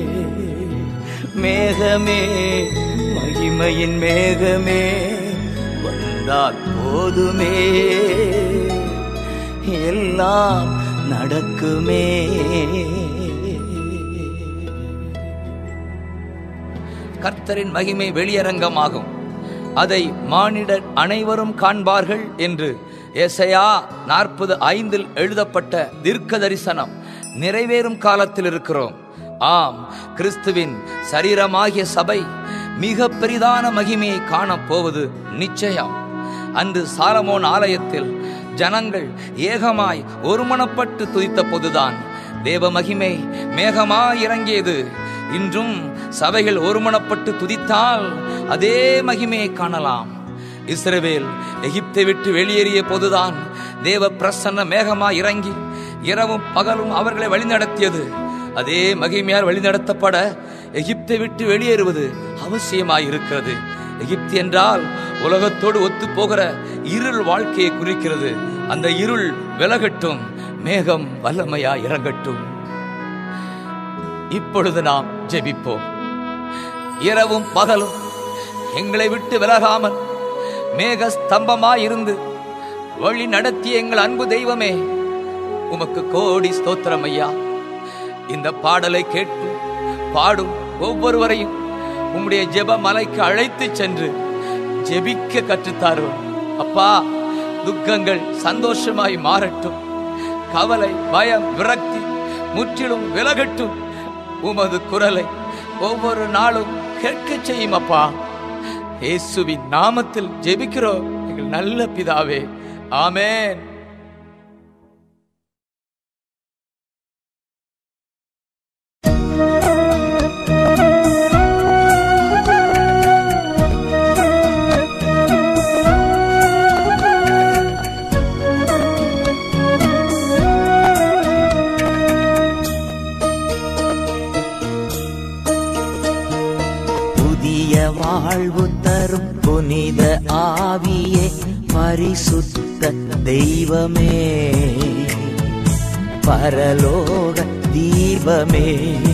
மேகமே மகிமையின் மேகமே வந்தால் போதுமே, எல்லாம் நடக்குமே. கர்த்தரின் மகிமை வெளியரங்கமாகும், அதை மானிடர் அனைவரும் காண்பார்கள் என்று ஏசாயா 40:5 எழுதப்பட்ட தீர்க்க தரிசனம் நிறைவேறும் காலத்தில் இருக்கிறோம். ஆம், கிறிஸ்துவின் சரீரமாகிய சபை மிக பெரிதான மகிமையை காணப்போவது நிச்சயம். அன்று சாலமோன் ஆலயத்தில் ஜனங்கள் ஏகமாய் ஒருமனப்பட்டு துதித்த போதுதான் தேவ மகிமை மேகமாய் இறங்கியது. இன்றும் சபைகள் ஒருமனப்பட்டு துதித்தால் அதே மகிமையை காணலாம். இஸ்ரவேல் எகிப்தை விட்டு வெளியேறிய போதுதான் தேவ பிரசன்ன மேகமாய் இறங்கி இரவும் பகலும் அவர்களை வழிநடத்தியது. அதே மகிமையால் வழிநடத்தப்பட எகிப்தை விட்டு வெளியேறுவது அவசியமாயிருக்கிறது. எகிப்து என்றால் உலகத்தோடு ஒத்து போகிற இருள் வாழ்க்கையை குறிக்கிறது. அந்த இருள் விலகட்டும், மேகம் வல்லமையா இறங்கட்டும். இப்பொழுது நாம் ஜெபிப்போம். இரவும் பகலும் எங்களை விட்டு விலகாமல் மேக ஸ்தம்பமாயிருந்து வழி நடத்திய எங்கள் அன்பு தெய்வமே, உமக்கு கோடி ஸ்தோத்திரம் ஐயா. இந்த பாடலை கேட்டு பாடும் ஒவ்வொருவரையும் உம்முடைய ஜெப மலைக்கு அழைத்து சென்று ஜெபிக்க கற்றுத்தாரும் அப்பா. துக்கங்கள் சந்தோஷமாய் மாறட்டும், கவலை பயம் விரக்தி முற்றிலும் விலகட்டும். உமது குரலை ஒவ்வொரு நாளும் கேட்க செய்யும் அப்பா. இயேசுவின் நாமத்தில் ஜெபிக்கிறோம் எங்கள் நல்ல பிதாவே, ஆமென். வாழ்வு தரும் புனித ஆவியே, பரிசுத்த தெய்வமே, பரலோக தீபமே.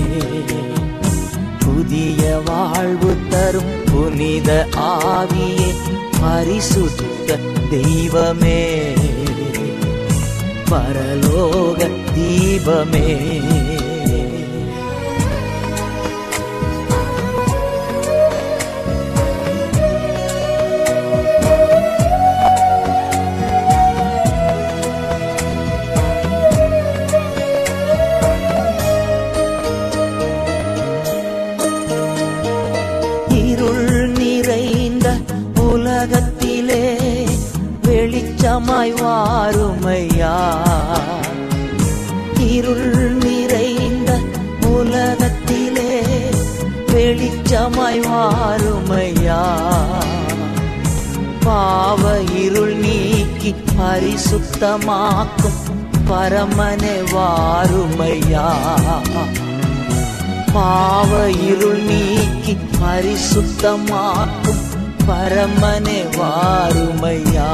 புதிய வாழ்வு தரும் புனித ஆவியே, பரிசுத்த தெய்வமே, பரலோக தீபமே. உலகத்திலே வெளிச்சமாய் வாருமையா, இருள் நிறைந்த உலகத்திலே வெளிச்சமாய் வாருமையா. பாவ இருள் நீக்கி பரிசுத்தமாக்கும் பரமனே வாருமையா. பாவ இருள் நீக்கி பரிசுத்தமாக்கும் பரமனே வாருமையா.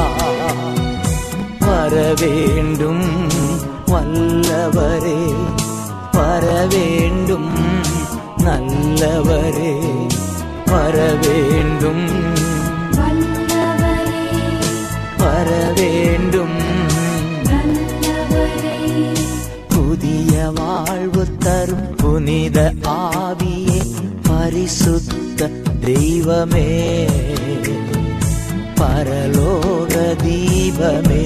வரவேண்டும் வல்லவரே, வரவேண்டும் நல்லவரே, வரவேண்டும் வல்லவரே, வரவேண்டும் நல்லவரே. புதிய வாழ்வு தரும் புனித ஆவியே, பரிசுத்த தெய்வமே, பரலோக தீபமே.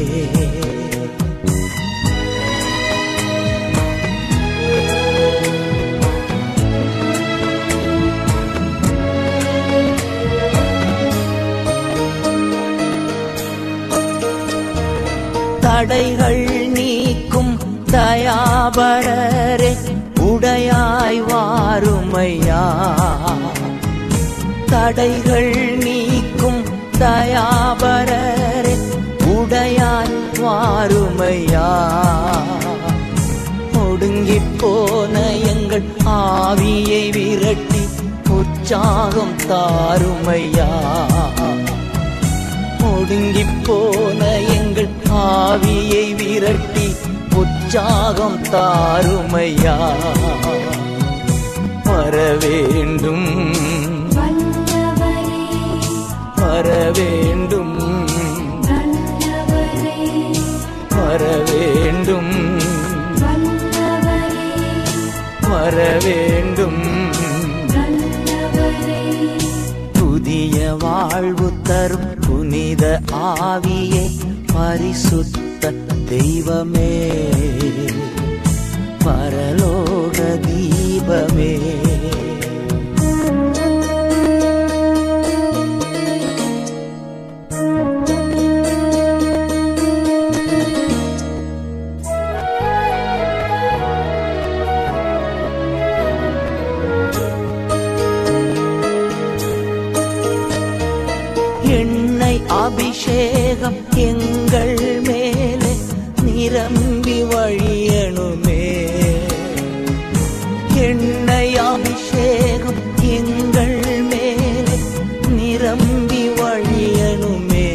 தடைகள் நீக்கும் தயாபரரே, உடையாய் வாருமையா. தடைகள் நீக்கும் தயாபரரே, உடையாய் வாருமையா. ஒடுங்கி போன எங்கள் ஆவியை விரட்டி உற்சாகம் தாருமையா. ஒடுங்கிப் போன எங்கள் ஆவியை விரட்டி உற்சாகம் தாருமையா. வரவேண்டும் வரவேண்டும் வரவேண்டும் வரவேண்டும். புதிய வாழ்வு தரும் புனித ஆவியே, பரிசுத்த தெய்வமே, பரலோக தீபமே. எண்ணெய் அபிஷேகம் எங்கள் மேலே நிரம்பி வழியணுமே. எண்ணெய் அபிஷேகம் எங்கள் மேலே நிரம்பி வழியணுமே.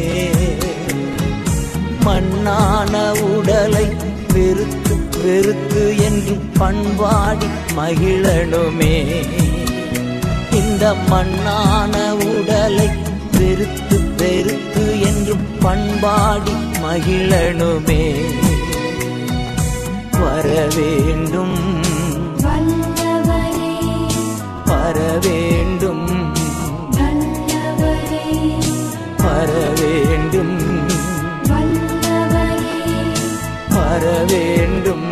மண்ணான உடலை வெறுத்து வெறுத்து என்று பண்பாடி மகிழணுமே. இந்த மண்ணான உடலை வெறுத்து வெறுத்து என்றும் பண்பாடி மகிழணுமே. வரவேண்டும் வரவேண்டும் வரவேண்டும் வரவேண்டும்.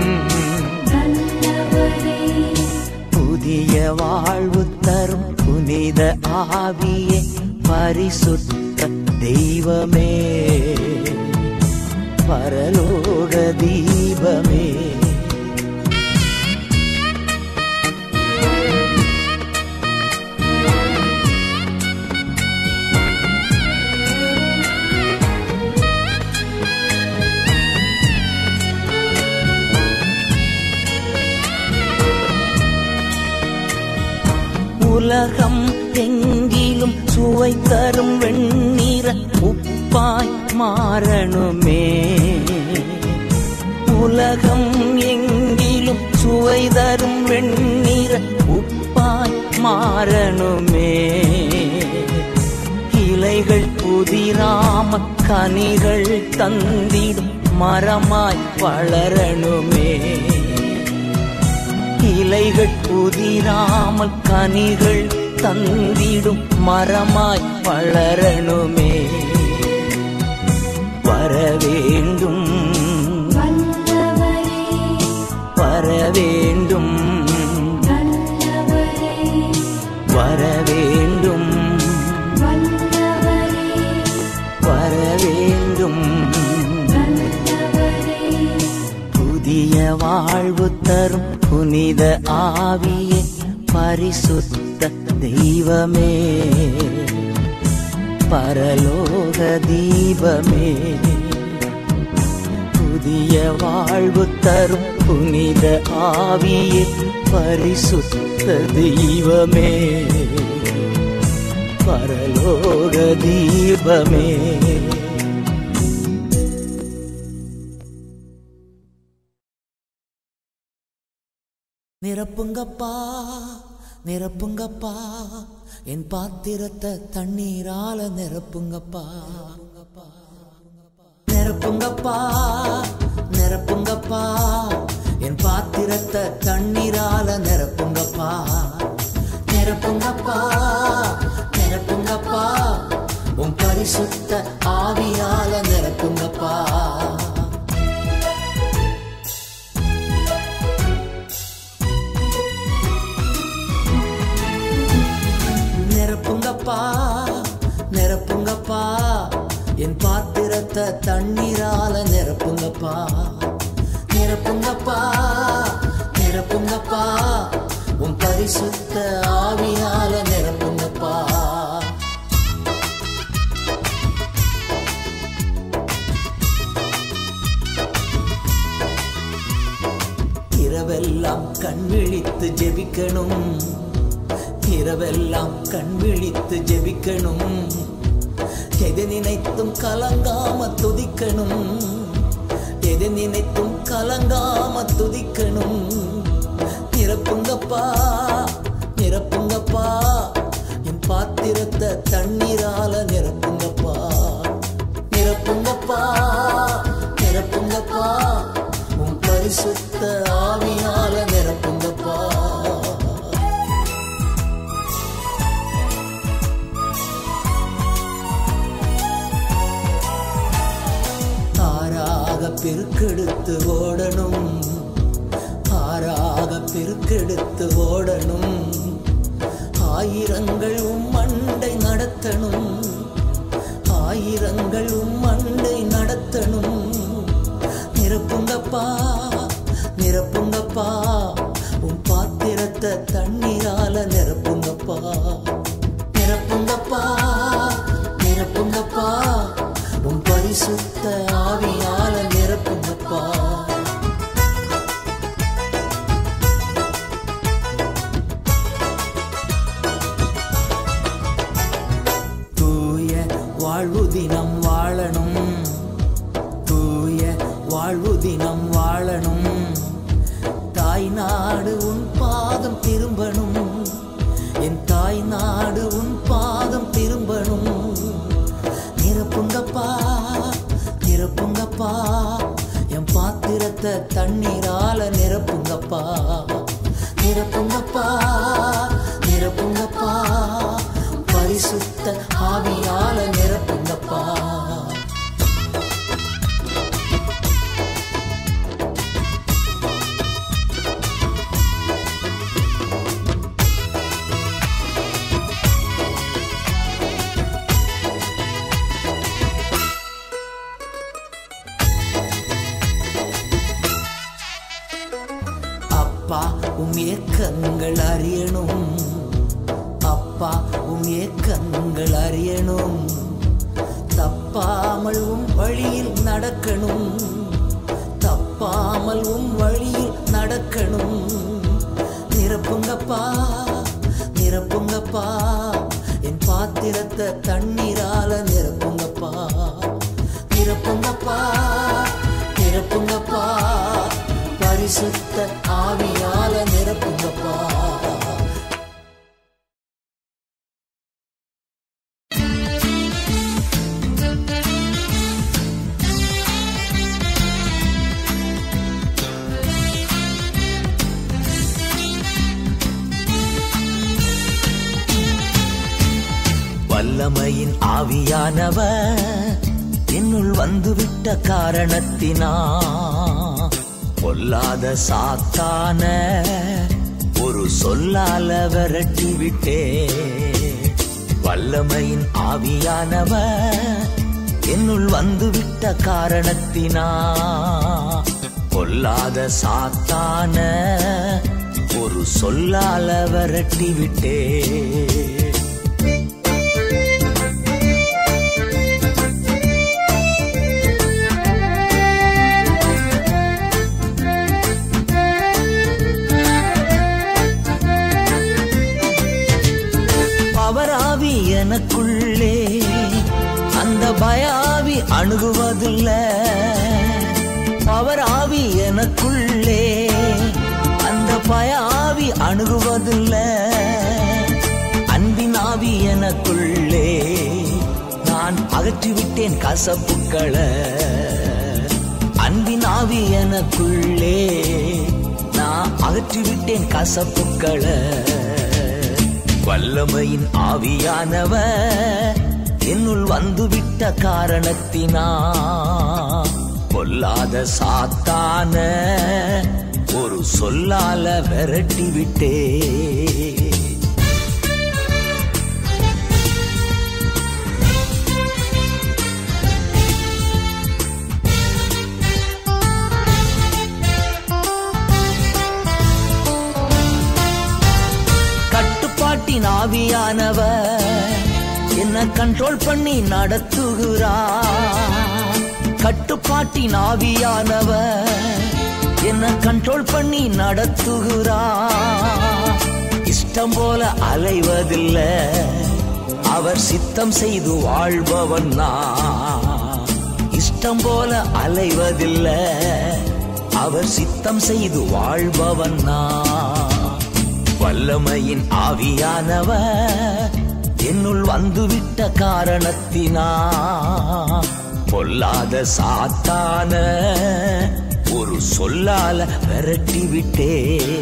புதிய வாழ்வு தரும் புனித ஆவியே, பரிசுத்த தெய்வமே, பரலோக தீபமே. உலகம் எங்கிலும் சுவை தரும் வெண்ணீர உப்பாய் மாறணுமே. உலகம் எங்கிலும் சுவை தரும் வெண்ணீர உப்பாய் மாறணுமே. இலைகள் புதிராம கனிகள் தந்திடும் மரமாய் வளரணுமே. இலைகள் புதிராமல் கனிகள் தந்திடும் மரமாய் வளரணுமே. வரவேண்டும் வரவேண்டும் வரவேண்டும் வரவேண்டும். புதிய வாழ்வு தரும் புனித ஆவியே, பரிசுத்த தெய்வமே, பரலோக தீபமே. புதிய வாழ்வு தரும் புனித ஆவியே, பரிசுத்த தெய்வமே, பரலோக தீபமே. நிரப்புங்கப்பா நிரப்புங்கப்பா, என் பாத்திரத்தை தண்ணீரால நிரப்புங்கப்பா. நிரப்புங்கப்பா நிரப்புங்கப்பா, என் பாத்திரத்தை தண்ணீரால நிரப்புங்கப்பா. நிரப்புங்கப்பா நிரப்புங்கப்பா, உன் பரிசுத்த ஆவியால நிரப்புங்கப்பா. நிரப்புங்கப்பா நிரப்புங்கப்பா, என் பாத்திரத்தை தண்ணீரால நிரப்புங்கப்பா. நிரப்புங்கப்பா நிரப்புங்கப்பா, உன் பரிசுத்த ஆவியால நிரப்புங்கப்பா. இரவெல்லாம் கண் விழித்து ஜெபிக்கணும், இரவெல்லாம் கண் விழித்து ஜெபிக்கணும். எதை நினைத்தும் கலங்காம துதிக்கணும், எதை நினைத்தும் கலங்காம துதிக்கணும். நிரப்புங்கப்பா நிரப்புங்கப்பா, என் பாத்திரத்தை தண்ணீரால நிரப்புங்கப்பா. நிரப்புங்கப்பா நிரப்புங்கப்பா, உன் பரிசுத்த ஆவியால நிரப்புங்கப்பா. ஆறாக பெருக்கெடுத்து ஓடணும், ஆறாக பெருக்கெடுத்து ஓடணும். ஆயிரங்கள் மண்டை நடத்தணும், ஆயிரங்கள் மண்டை நடத்தணும். நிரப்புங்கப்பா நிரப்புங்கப்பா, உன் பாத்திரத்தை தண்ணீரால நிரப்புங்கப்பா. நிரப்புங்கப்பா நிரப்புங்கப்பா, உன் பரிசுத்த ஆவியால நிரப்புங்கப்பா. தூய வாழ்வு தினம் வாழணும், தூய வாழ்வு தினம் வாழணும். தாய் நாடு உன் பாதம் திரும்பணும், என் தாய் நாடு உன் பாதம் திரும்பணும். நிரப்புங்கப்பா நிரப்புங்கப்பா, என் பாத்திரத்தை தண்ணீரால நிரப்புங்கப்பா. நிரப்புங்கப்பா நிரப்புங்கப்பா, பரிசுத்த ஆவியால நிரப்புங்கப்பா. அப்பா உம் ஏக்கங்கள் அறியணும், அப்பா உம் ஏக்கங்கள் அறியணும். தப்பாமல் உம் வழியில் நடக்கணும், தப்பாமல் உம் வழியில் நடக்கணும். நிரப்புங்கப்பா நிரப்புங்கப்பா, என் பாத்திரத்தை தண்ணீரால நிரப்புங்கப்பா. நிரப்புங்கப்பா நிரப்புங்கப்பா, பரிசுத்த ஆவியால நிரப்புங்கப்பா. வல்லமையின் ஆவியானவர் என்னுள் வந்துவிட்ட காரணத்தினா, பொல்லாத சாத்தான ஒரு சொல்லால விரட்டி விட்டே. வல்லமையின் ஆவியானவர் என்னுள் வந்துவிட்ட காரணத்தினா, பொல்லாத சாத்தான ஒரு சொல்லால விரட்டி விட்டே. பவராவி எனக்குள்ளே அந்த பயாவி அணுகுவதில்லை, பவராவி எனக்குள்ளே அந்த பயாவி அணுகுவதில்லை. அன்பின் ஆவி எனக்குள்ளே நான் அகற்றிவிட்டேன் கசப்புக்களை, அன்பின் ஆவி எனக்குள்ளே நான் அகற்றிவிட்டேன் கசப்புக்களை. வல்லமையின் ஆவியானவர் என்னுள் வந்துவிட்ட காரணத்தினா, பொல்லாத சாத்தான ஒரு சொல்லால விரட்டி விட்டே. கட்டுப்பாட்டின் ஆவியானவர் என்ன கண்ட்ரோல் பண்ணி நடத்துகிறார், கட்டுப்பாட்டின் ஆவியானவர் என்ன கண்ட்ரோல் பண்ணி நடத்துகிறார். இஷ்டம் போல அலைவதில்லை, அவர் சித்தம் செய்து வாழ்பவன் நான். இஷ்டம் போல அலைவதில்லை, அவர் சித்தம் செய்து வாழ்பவன் நான். வல்லமையின் ஆவியானவர் என்னுள் வந்துவிட்ட காரணத்தினால் பொல்லாத சாத்தான ஒரு சொல்லால விரட்டி விட்டே.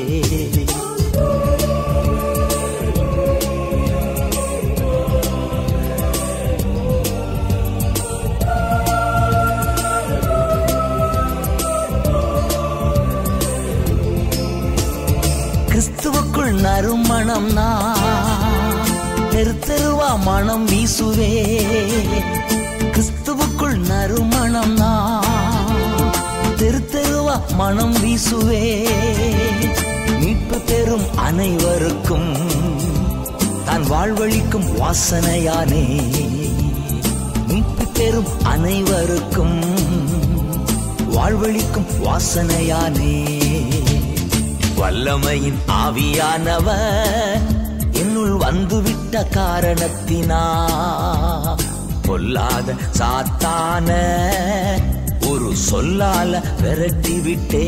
கிறிஸ்துவுக்குள் நறுமணம் நான் தெருவா மனம் வீசுவே. கிறிஸ்துவுக்குள் நறுமணம் நான் தெருவா மனம் வீசுவே. மீட்பு பெறும் அனைவருக்கும் தான் வாழ்வழிக்கும் வாசனையானே. மீட்பு பெறும் அனைவருக்கும் வாழ்வழிக்கும் வாசனையானே. வல்லமையின் ஆவியானவர் என்னுள் வந்துவிட்ட காரணத்தினா பொல்லாத சாத்தான ஒரு சொல்லால விரட்டி விட்டே.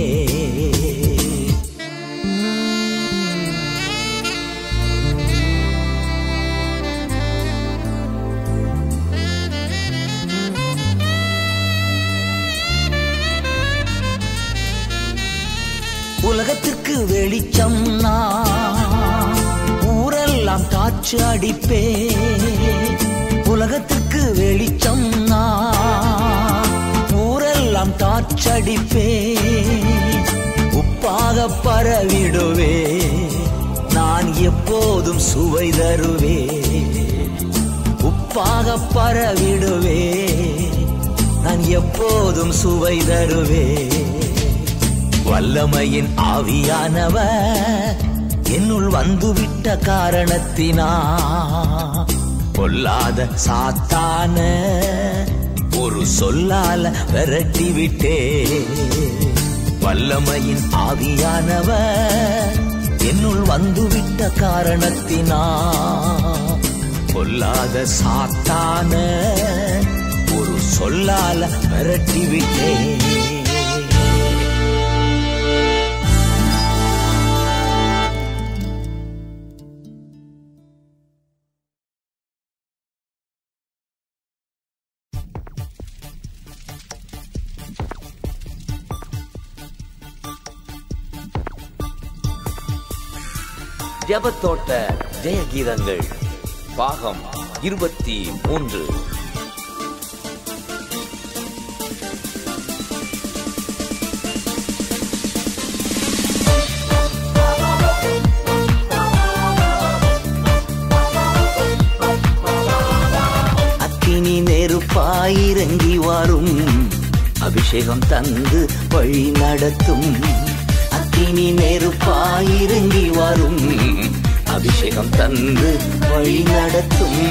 உலகத்திற்கு வெளிச்சம் நான், ஊரெல்லாம் காற்று அடிப்பே. உலகத்திற்கு வெளிச்சம் நான், ஊரெல்லாம் காற்றடிப்பே. உப்பாக பரவிடுவே, நான் எப்போதும் சுவை தருவே. உப்பாக பரவிடுவே, நான் எப்போதும் சுவை தருவே. வல்லமையின் ஆவியானவர் என்னுள் வந்துவிட்ட காரணத்தினா பொல்லாத சாத்தான ஒரு சொல்லால விரட்டி விட்டே. வல்லமையின் ஆவியானவர் என்னுள் வந்துவிட்ட காரணத்தினா பொல்லாத சாத்தான ஒரு சொல்லால விரட்டி விட்டே. ஜெபத்தோட்ட ஜெயகீதங்கள் பாகம் 23. அக்கினி நெருப்பாயிறங்கி வரும், அபிஷேகம் தந்து வழி நடத்தும். அக்கினி நெருப்பாயிறங்கி வரும், அபிஷேகம் தந்து வழி நடத்தும்.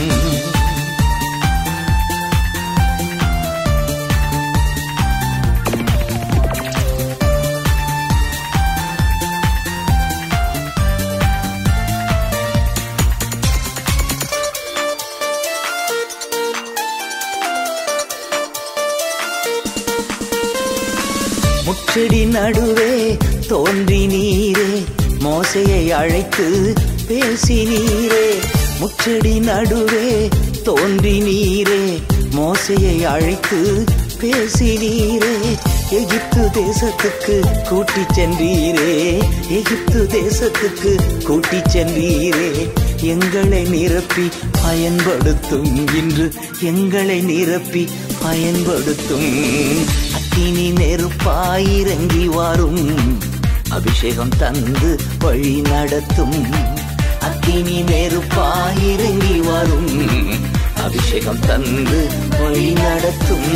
முச்செடி நடுவே தோன்றி நீரே, மோசையை அழைத்து பேசி நீரே. முச்செடி நடுவே தோன்றி நீரே, மோசையை அழைத்து பேசி நீரே. எகிப்து தேசத்துக்கு கூட்டி சென்றீரே, எகிப்து தேசத்துக்கு கூட்டி சென்றீரே. எங்களை நிரப்பி பயன்படுத்தும், இன்று எங்களை நிரப்பி பயன்படுத்தும். அக்கினி நெருப்பாயிறங்கி வரும், அபிஷேகம் தந்து வழி நடத்தும். அக்கினி நெருப்பாயிறங்கி வரும், அபிஷேகம் தந்து வழி நடத்தும்.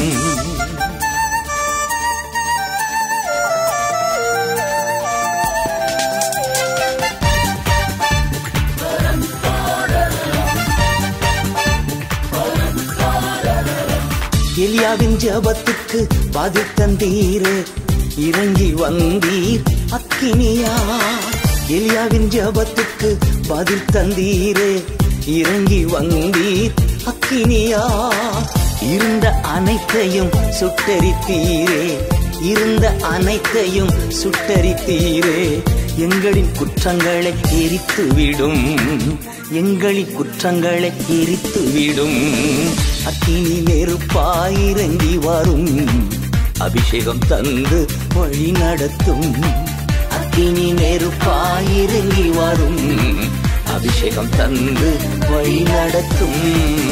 எலியாவின் ஜெபத்துக்கு பதில் தந்தீரே, இறங்கி வந்தீர் அக்கினியா. எலியாவின் ஜெபத்துக்கு பதில் தந்தீரே, இறங்கி வந்தீர் அக்கினியா. இருந்த அனைத்தையும் சுட்டரித்தீரே, இருந்த அனைத்தையும் சுட்டரித்தீரே. எங்களின் குற்றங்களை எரித்துவிடும், எங்களின் குற்றங்களை எரித்துவிடும். அக்கினி நெருப்பாய் இறங்கி வரும், அபிஷேகம் தந்து வழி நடத்தும். அக்கினி நெருப்பாய் இறங்கி வரும், அபிஷேகம் தந்து வழி நடத்தும்.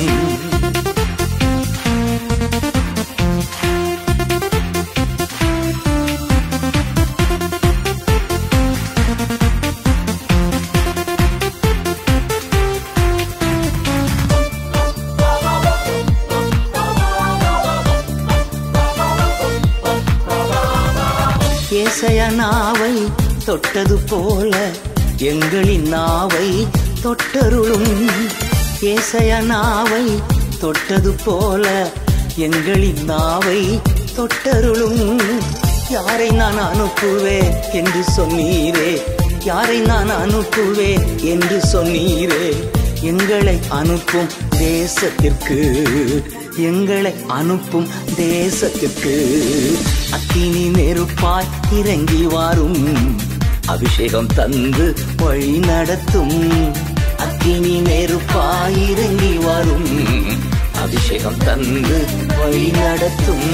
ஏசாயா நாவை தொட்டது போல எங்களின் நாவை தொட்டருளும். ஏசாயா நாவை தொட்டது போல எங்களின் நாவை தொட்டருளும். யாரை நான் அனுப்புவேன் என்று சொன்னீரே, யாரை நான் அனுப்புவேன் என்று சொன்னீரே. எங்களை அனுப்பும் தேசத்திற்கு, எங்களை அனுப்பும் தேசத்திற்கு. அக்கினி நெருப்பாய் இறங்கி வரும், அபிஷேகம் தந்து வழி நடத்தும். அக்கினி நெருப்பாய் இறங்கி வரும், அபிஷேகம் தந்து வழி நடத்தும்.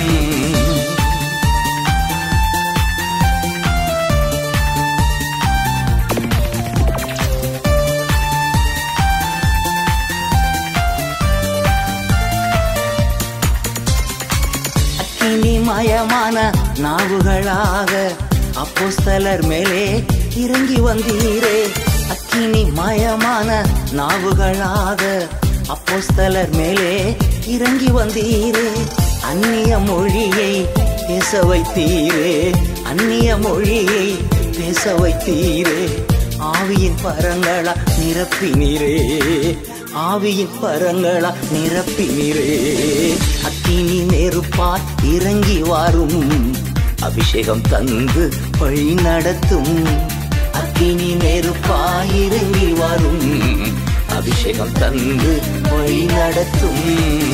மயமான நாவுகளாக அப்போஸ்தலர் மேலே இறங்கி வந்தீரே. அக்கினி மயமான நாவுகளாக அப்போஸ்தலர் மேலே இறங்கி வந்தீரே. அந்நிய மொழியை பேச வைத்தீரே, அந்நிய மொழியை பேச வைத்தீரே. ஆவியின் பரங்களா நிரப்பினீரே, ஆவியின் பரங்களா நிரப்பினீரே. அக்கினி நெருப்பாய் இறங்கி வரும், அபிஷேகம் தந்து வழி நடத்தும். அக்கினி நெருப்பாய் இறங்கி வரும், அபிஷேகம் தந்து வழி நடத்தும்.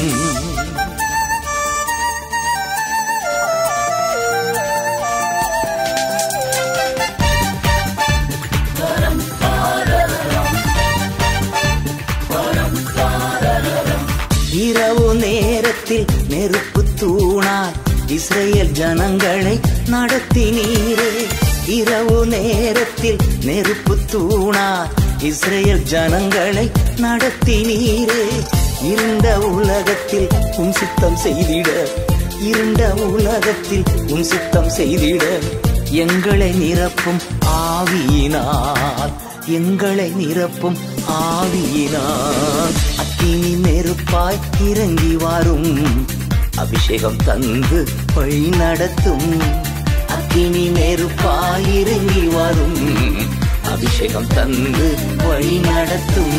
இரவு நேரத்தில் நெருப்பு தூணாய் இஸ்ரேல் ஜனங்களை நடத்தினீரே. இரவு நேரத்தில் நெருப்பு தூணாய் இஸ்ரேல் ஜனங்களை நடத்தினீரே. இருண்ட உலகத்தில் உம் சித்தம் செய்திட, இருண்ட உலகத்தில் உம் சித்தம் செய்திட. எங்களை நிரப்பும் ஆவியினால், எங்களை நிரப்பும் ஆவியினால். அக்கினி நெருப்பாய் இறங்கி வரும், அபிஷேகம் தந்து வழி நடத்தும். அக்கினி நெருப்பாய் இறங்கி வரும், அபிஷேகம் தந்து வழி நடத்தும்.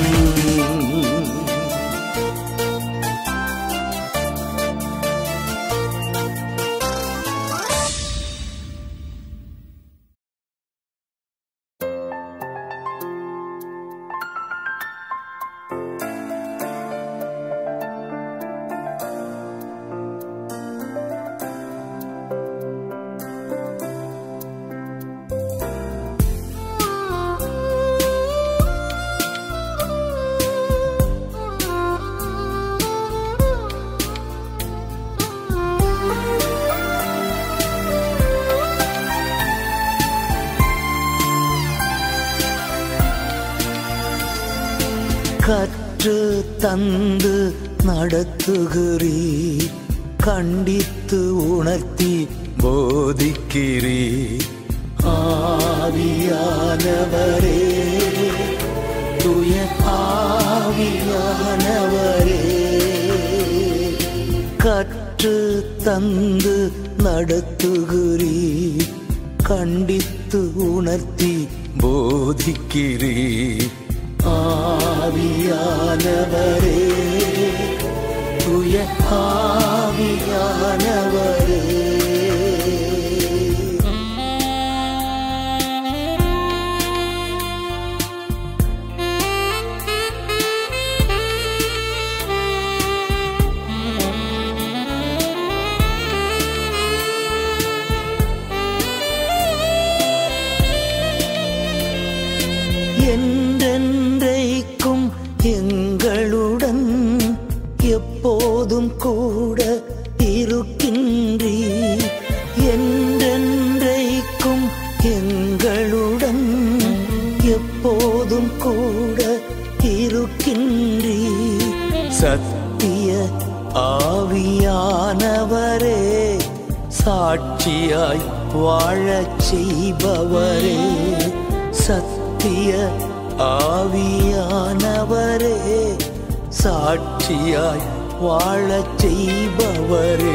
கற்று தந்து நடத்துகிறீர், கண்டித்து உணர்த்தி போதிக்கிறீர். ஆவியானவரே, தூய ஆவியானவரே, கற்று தந்து நடத்துகிறீர், கண்டித்து உணர்த்தி போதிக்கிறீர். ஆவியானவரே, தூய ஆவியானவரே. இருக்கின்றீர், என்றென்றைக்கும் எங்களுடன் எப்போதும் கூட இருக்கின்றீர். சத்திய ஆவியானவரே, சாட்சியாய் வாழச் செய்பவரே, சத்திய ஆவியானவரே, சாட்சியாய் வாழச் செய்பவரே,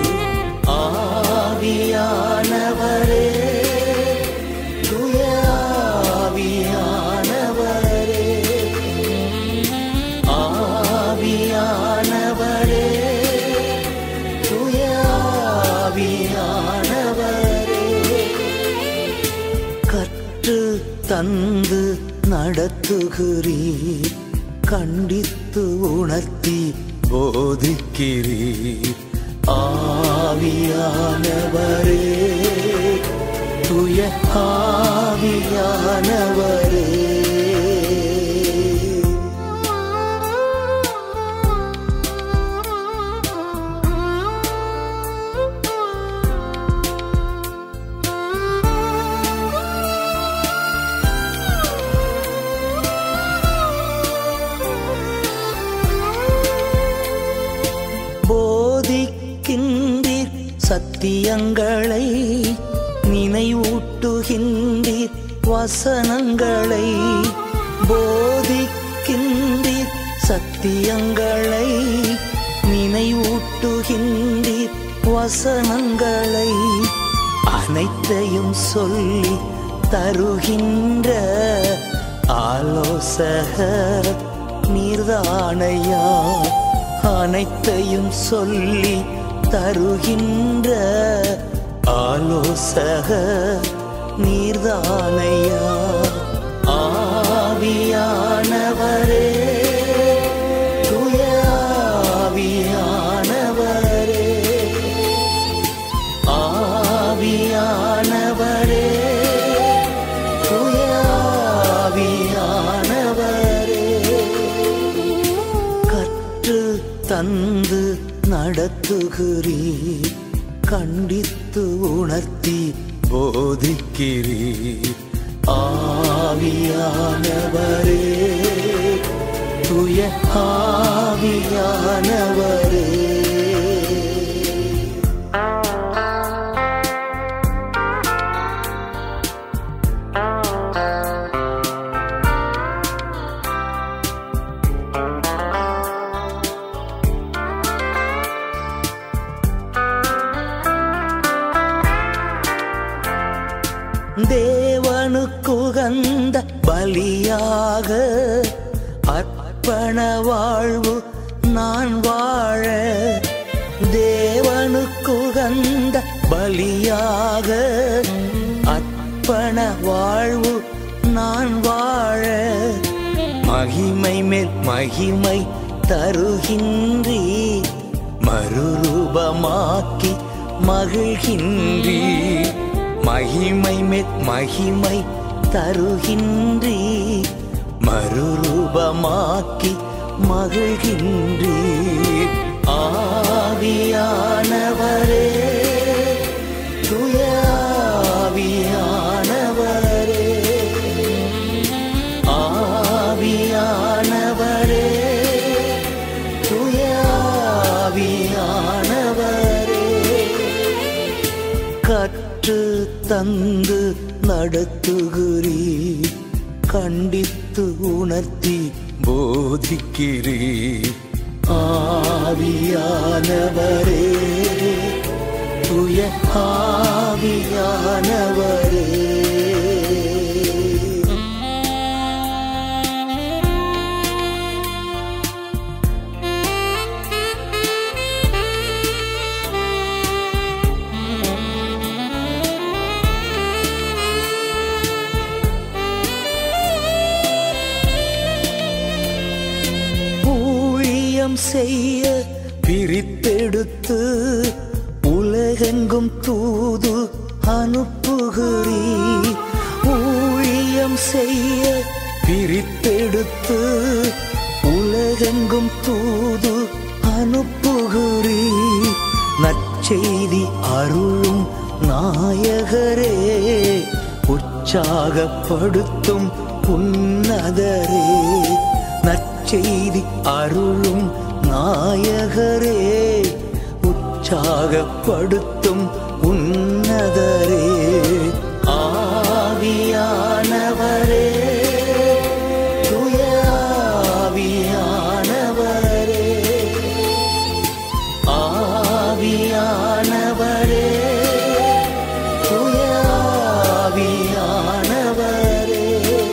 ஆவியானவரே, தூய ஆவியானவரே, ஆவியானவரே, தூய ஆவியானவரே, கற்று தந்து நடத்துகிறீர், கண்டித்து உணர்த்தி போதிக்கிறீர். ஆவியானவரே, தூய ஆவியானவரே, போதிக்கின்றீர் சத்தியங்களை, நினைவூட்டுகின்றீர் வசனங்களை. போதிக்கின்றீர் சத்தியங்களை, நினைவூட்டுகின்றீர் வசனங்களை. அனைத்தையும் சொல்லி தருகின்ற ஆலோசகர் நீர்தானையா, அனைத்தையும் சொல்லி தருகின்ற ஆலோசகர் நீர்தானையா. ஆவியானவரே, தூய ஆவியானவரே, ஆவியானவரே, தூய ஆவியானவரே, கற்று தந்து நடத்துகிறீர், கண்டித்து உணர்த்தி போதிக்கிறீர். ஆவியானவரே, தூய ஆவியானவரே, தேவனுக்குகந்த பலியாக அர்ப்பண வாழ்வு நான் வாழ, தேவனுக்குகந்த பலியாக அர்ப்பண வாழ்வு நான் வாழ. மகிமை மேல் மகிமை தருகின்றீர், மறுரூபமாக்கி மகிழ்கின்றீர். மகிமை மேல் மகிமை தருகின்றீர், மறுரூபமாக்கி மகிழ்கின்றீர். ஆவியானவரே, தூய ஆவியானவரே, ஆவியானவரே, தூய ஆவியானவரே, கற்று தந்து நடத்துகிறீர், கண்டித்து உணர்த்தி போதிக்கிறீர். ஆவியானவரே, தூய ஆவியானவரே, செய்ய பிரித்தெடுத்து உலகெங்கும் தூது அனுப்புகிறீர். ஊழியம் செய்ய பிரித்தெடுத்து உலகெங்கும் தூது அனுப்புகிறீர். நற்செய்தி அருளும் நாயகரே, உற்சாகப்படுத்தும் உன்னதரே. நற்செய்தி அருளும் நாயகரே, உற்சாகப்படுத்தும் உன்னதரே. ஆவியானவரே, தூய ஆவியானவரே, ஆவியானவரே, தூய ஆவியானவரே.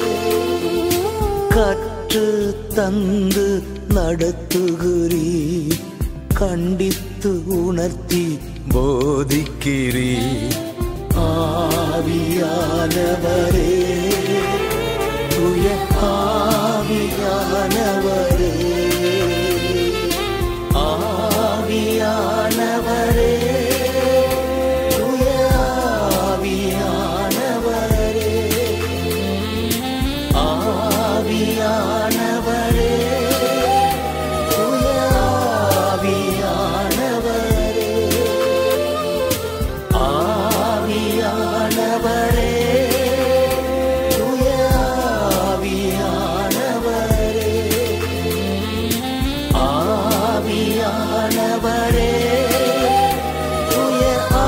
கற்று தந்து நடத்துகிறீர், கண்டித்து உணர்த்தி போதிக்கிறீர். ஆவியானவரே, தூய ஆவியானவரே, ஆவியானவரே, தூய ஆவியானவரே, ஆவியானவரே, தூய ஆவியானவரே, ஆவியானவரே, தூய ஆவியானவரே, ஆவியானவரே, தூய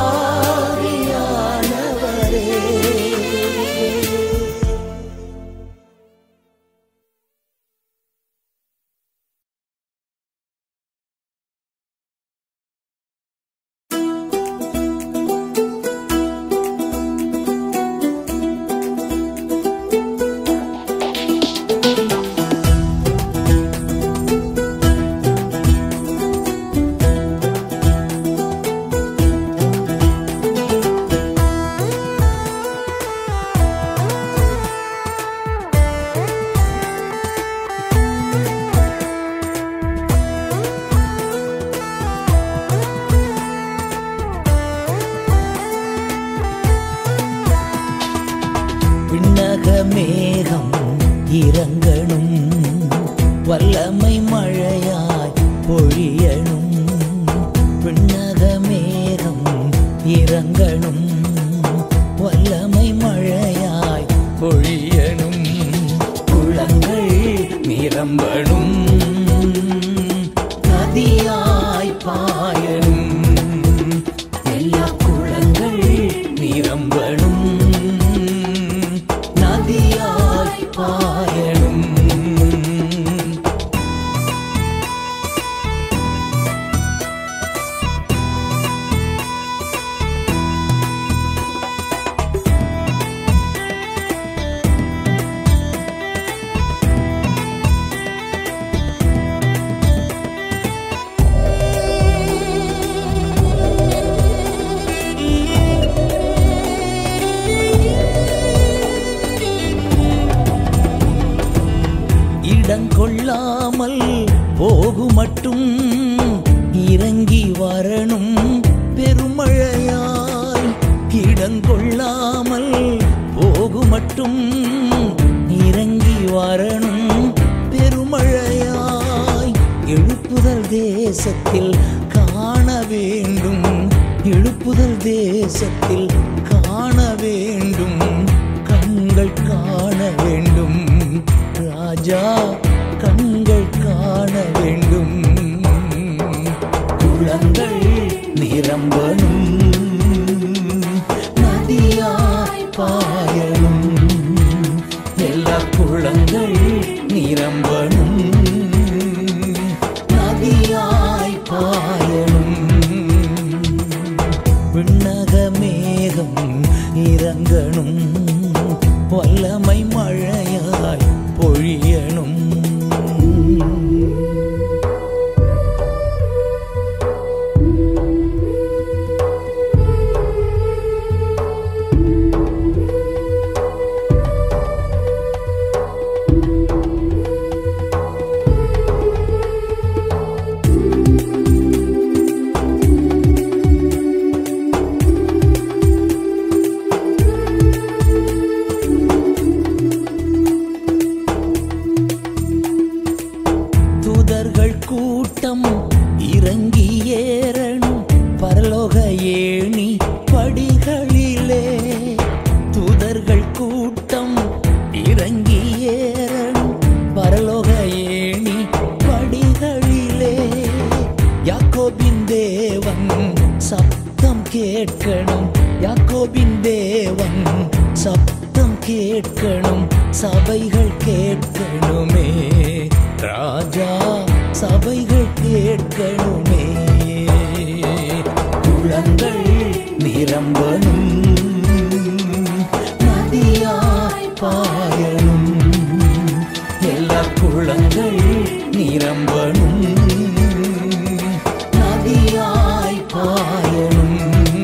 ஆவியானவரே. விண்ணக மேகம் இறங்கணும், வல்லமை மழையாய் பொழியணும். விண்ணக மேகம் இறங்கணும், வல்லமை மழையாய் பொழியணும். குளங்கள் நிரம்பணும், நதியாய் பாயணும். எல்லா குளங்கள் நிரம்பணும், நதியாய் பாயணும். இடங்கொள்ளாமல் போகுமட்டும் இறங்கி வரணும் பெருமழையாய். இடங்கொள்ளாமல் போகுமட்டும் இறங்கி வரணும் பெருமழையாய். எழுப்புதல் தேசத்தில் காண வேண்டும், எழுப்புதல் தேசத்தில் காண வேண்டும். கண்கள் காண வேண்டும் ராஜா, கண்கள் காண வேண்டும். குளங்கள் நிரம்பணும், நதியாய் பாயணும். எல்லா குளங்கள் நிரம்பணும், நதியாய் பாயணும். விண்ணக மேகம் இறங்கணும், வல்லமை மழையாய் பொழியணும். ஏணி படிகளிலே தூதர்கள் கூட்டம் இறங்கி ஏறணும். பரலோக ஏணி படிகளிலே யாக்கோபின் தேவன் சப்தம் கேட்கணும். யாக்கோபின் தேவன் சப்தம் கேட்கணும். சபைகள் கேட்கணுமே ராஜா, சபைகள் கேட்கணுமே. குளங்கள் நிரம்பணும், நதியாய் பாயணும். எல்லா குளங்கள் நிரம்பணும், நதியாய் பாயணும்.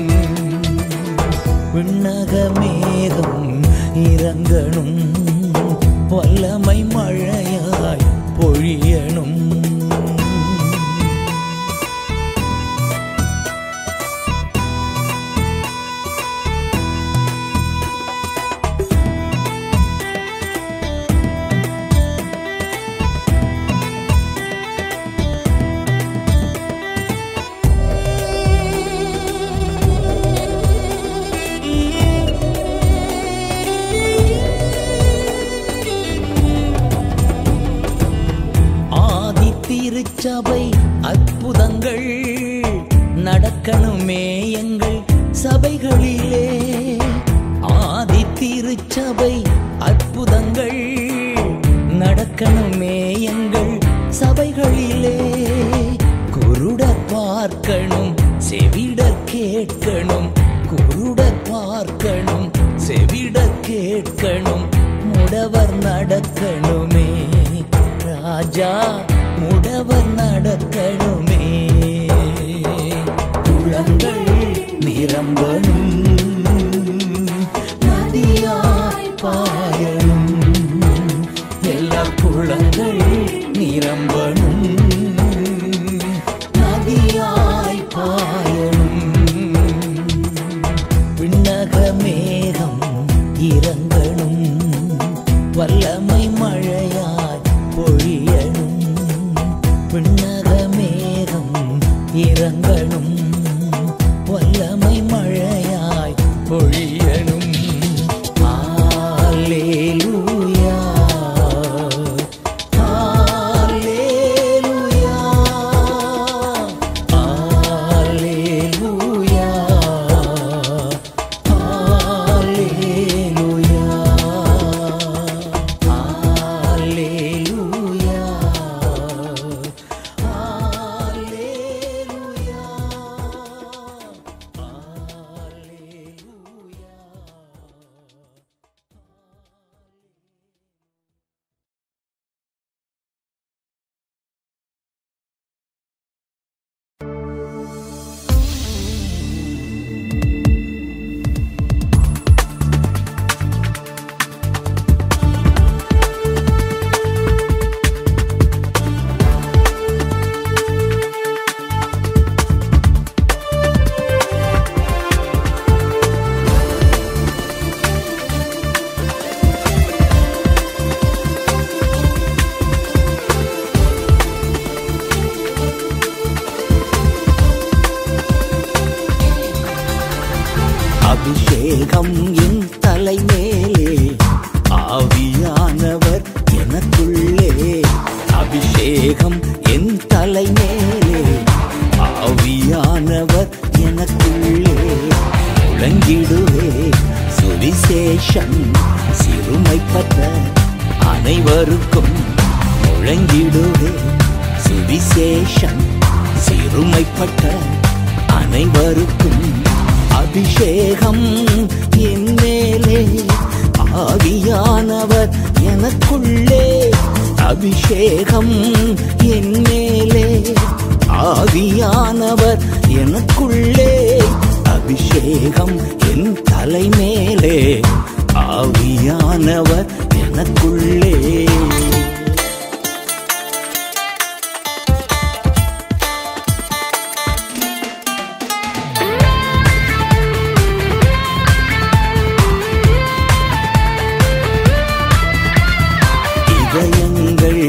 விண்ணக மேகம் இறங்கணும், வல்லமை மழையாய் பொழியணும். திருச்சபை அற்புதங்கள் நடக்கணுமே எங்கள் சபைகளிலே. ஆதி திருச்சபை அற்புதங்கள் நடக்கணுமே எங்கள் சபைகளிலே. குருடர் பார்க்கணும், செவிடர் கேட்கணும். குருடர் பார்க்கணும், செவிடர் கேட்கணும். முடவர் நடக்கணுமே ராஜா, முடவர் நடக்கணுமே. குளங்கள் நிரம்பணும், நதியாய் பாயணும். எல்லா குளங்கள் நிரம்பணும், நதியாய் பாயணும். விண்ணக மேகம் இறங்கணும், வல்லமை மழையாய் பொழியணும். விண்ணக மேகம் இறங்கணும், வல்லமை மழையாய் பொழியணும். அல்லேலூயா, அல்லேலூயா, அல்லேலூயா, அல்லேலூயா, அல்லேலூயா. அபிஷேகம் என் தலைமேலே, ஆவியானவர் எனக்குள்ளே. அபிஷேகம் என் தலைமேலே, ஆவியானவர் எனக்குள்ளே. முழங்கிடுவே சுவிசேஷம் சிறுமைப்பட்ட அனைவருக்கும். முழங்கிடுவே சுவிசேஷம் சிறுமைப்பட்ட அனைவருக்கும். அபிஷேகம் என் மேலே, ஆவியானவர் எனக்குள்ளே. அபிஷேகம் என் மேலே, ஆவியானவர் எனக்குள்ளே. அபிஷேகம் என் தலைமேலே, ஆவியானவர் எனக்குள்ளே. இதயங்கள்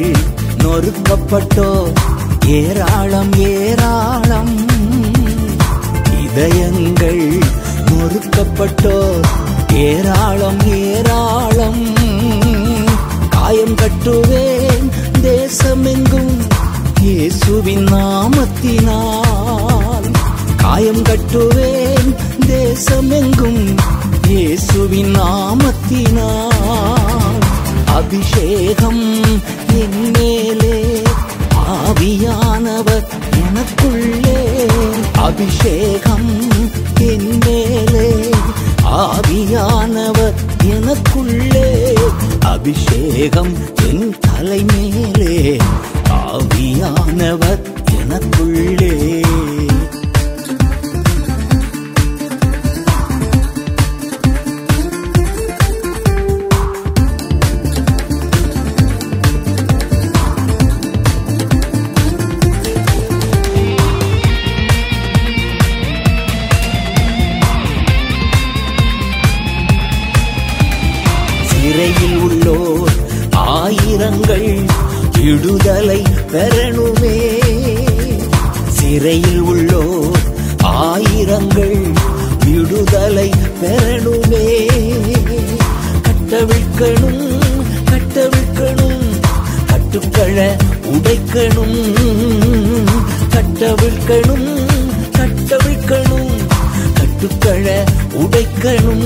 நொறுக்கப்பட்டோ ஏராளம் ஏராளம். இதயங்கள் நொறுக்கப்பட்டோர் ஏராளம் ஏராளம். காயம் கட்டுவேன் தேசமெங்கும் இயேசுவின் நாமத்தினால். காயம் கட்டுவேன் தேசமெங்கும் இயேசுவின் நாமத்தினால். அபிஷேகம் என் மேலே, ஆவியானவர் எனக்குள்ளே. அபிஷேகம் என் மேலே, ஆவியானவர் எனக்குள்ளே. அபிஷேகம் என் தலை மேலே, ஆவியானவர் எனக்குள்ளே. சிறையில் உள்ளோர் ஆயிரங்கள் விடுதலை பெறணுமே. சிறையில் உள்ளோர் ஆயிரங்கள் விடுதலை பெறணுமே. கட்டவிழ்க்கணும் கட்டவிழ்க்கணும், கட்டுக்களை உடைக்கணும். கட்டவிழ்க்கணும் கட்டவிழ்க்கணும், கட்டுக்களை உடைக்கணும்.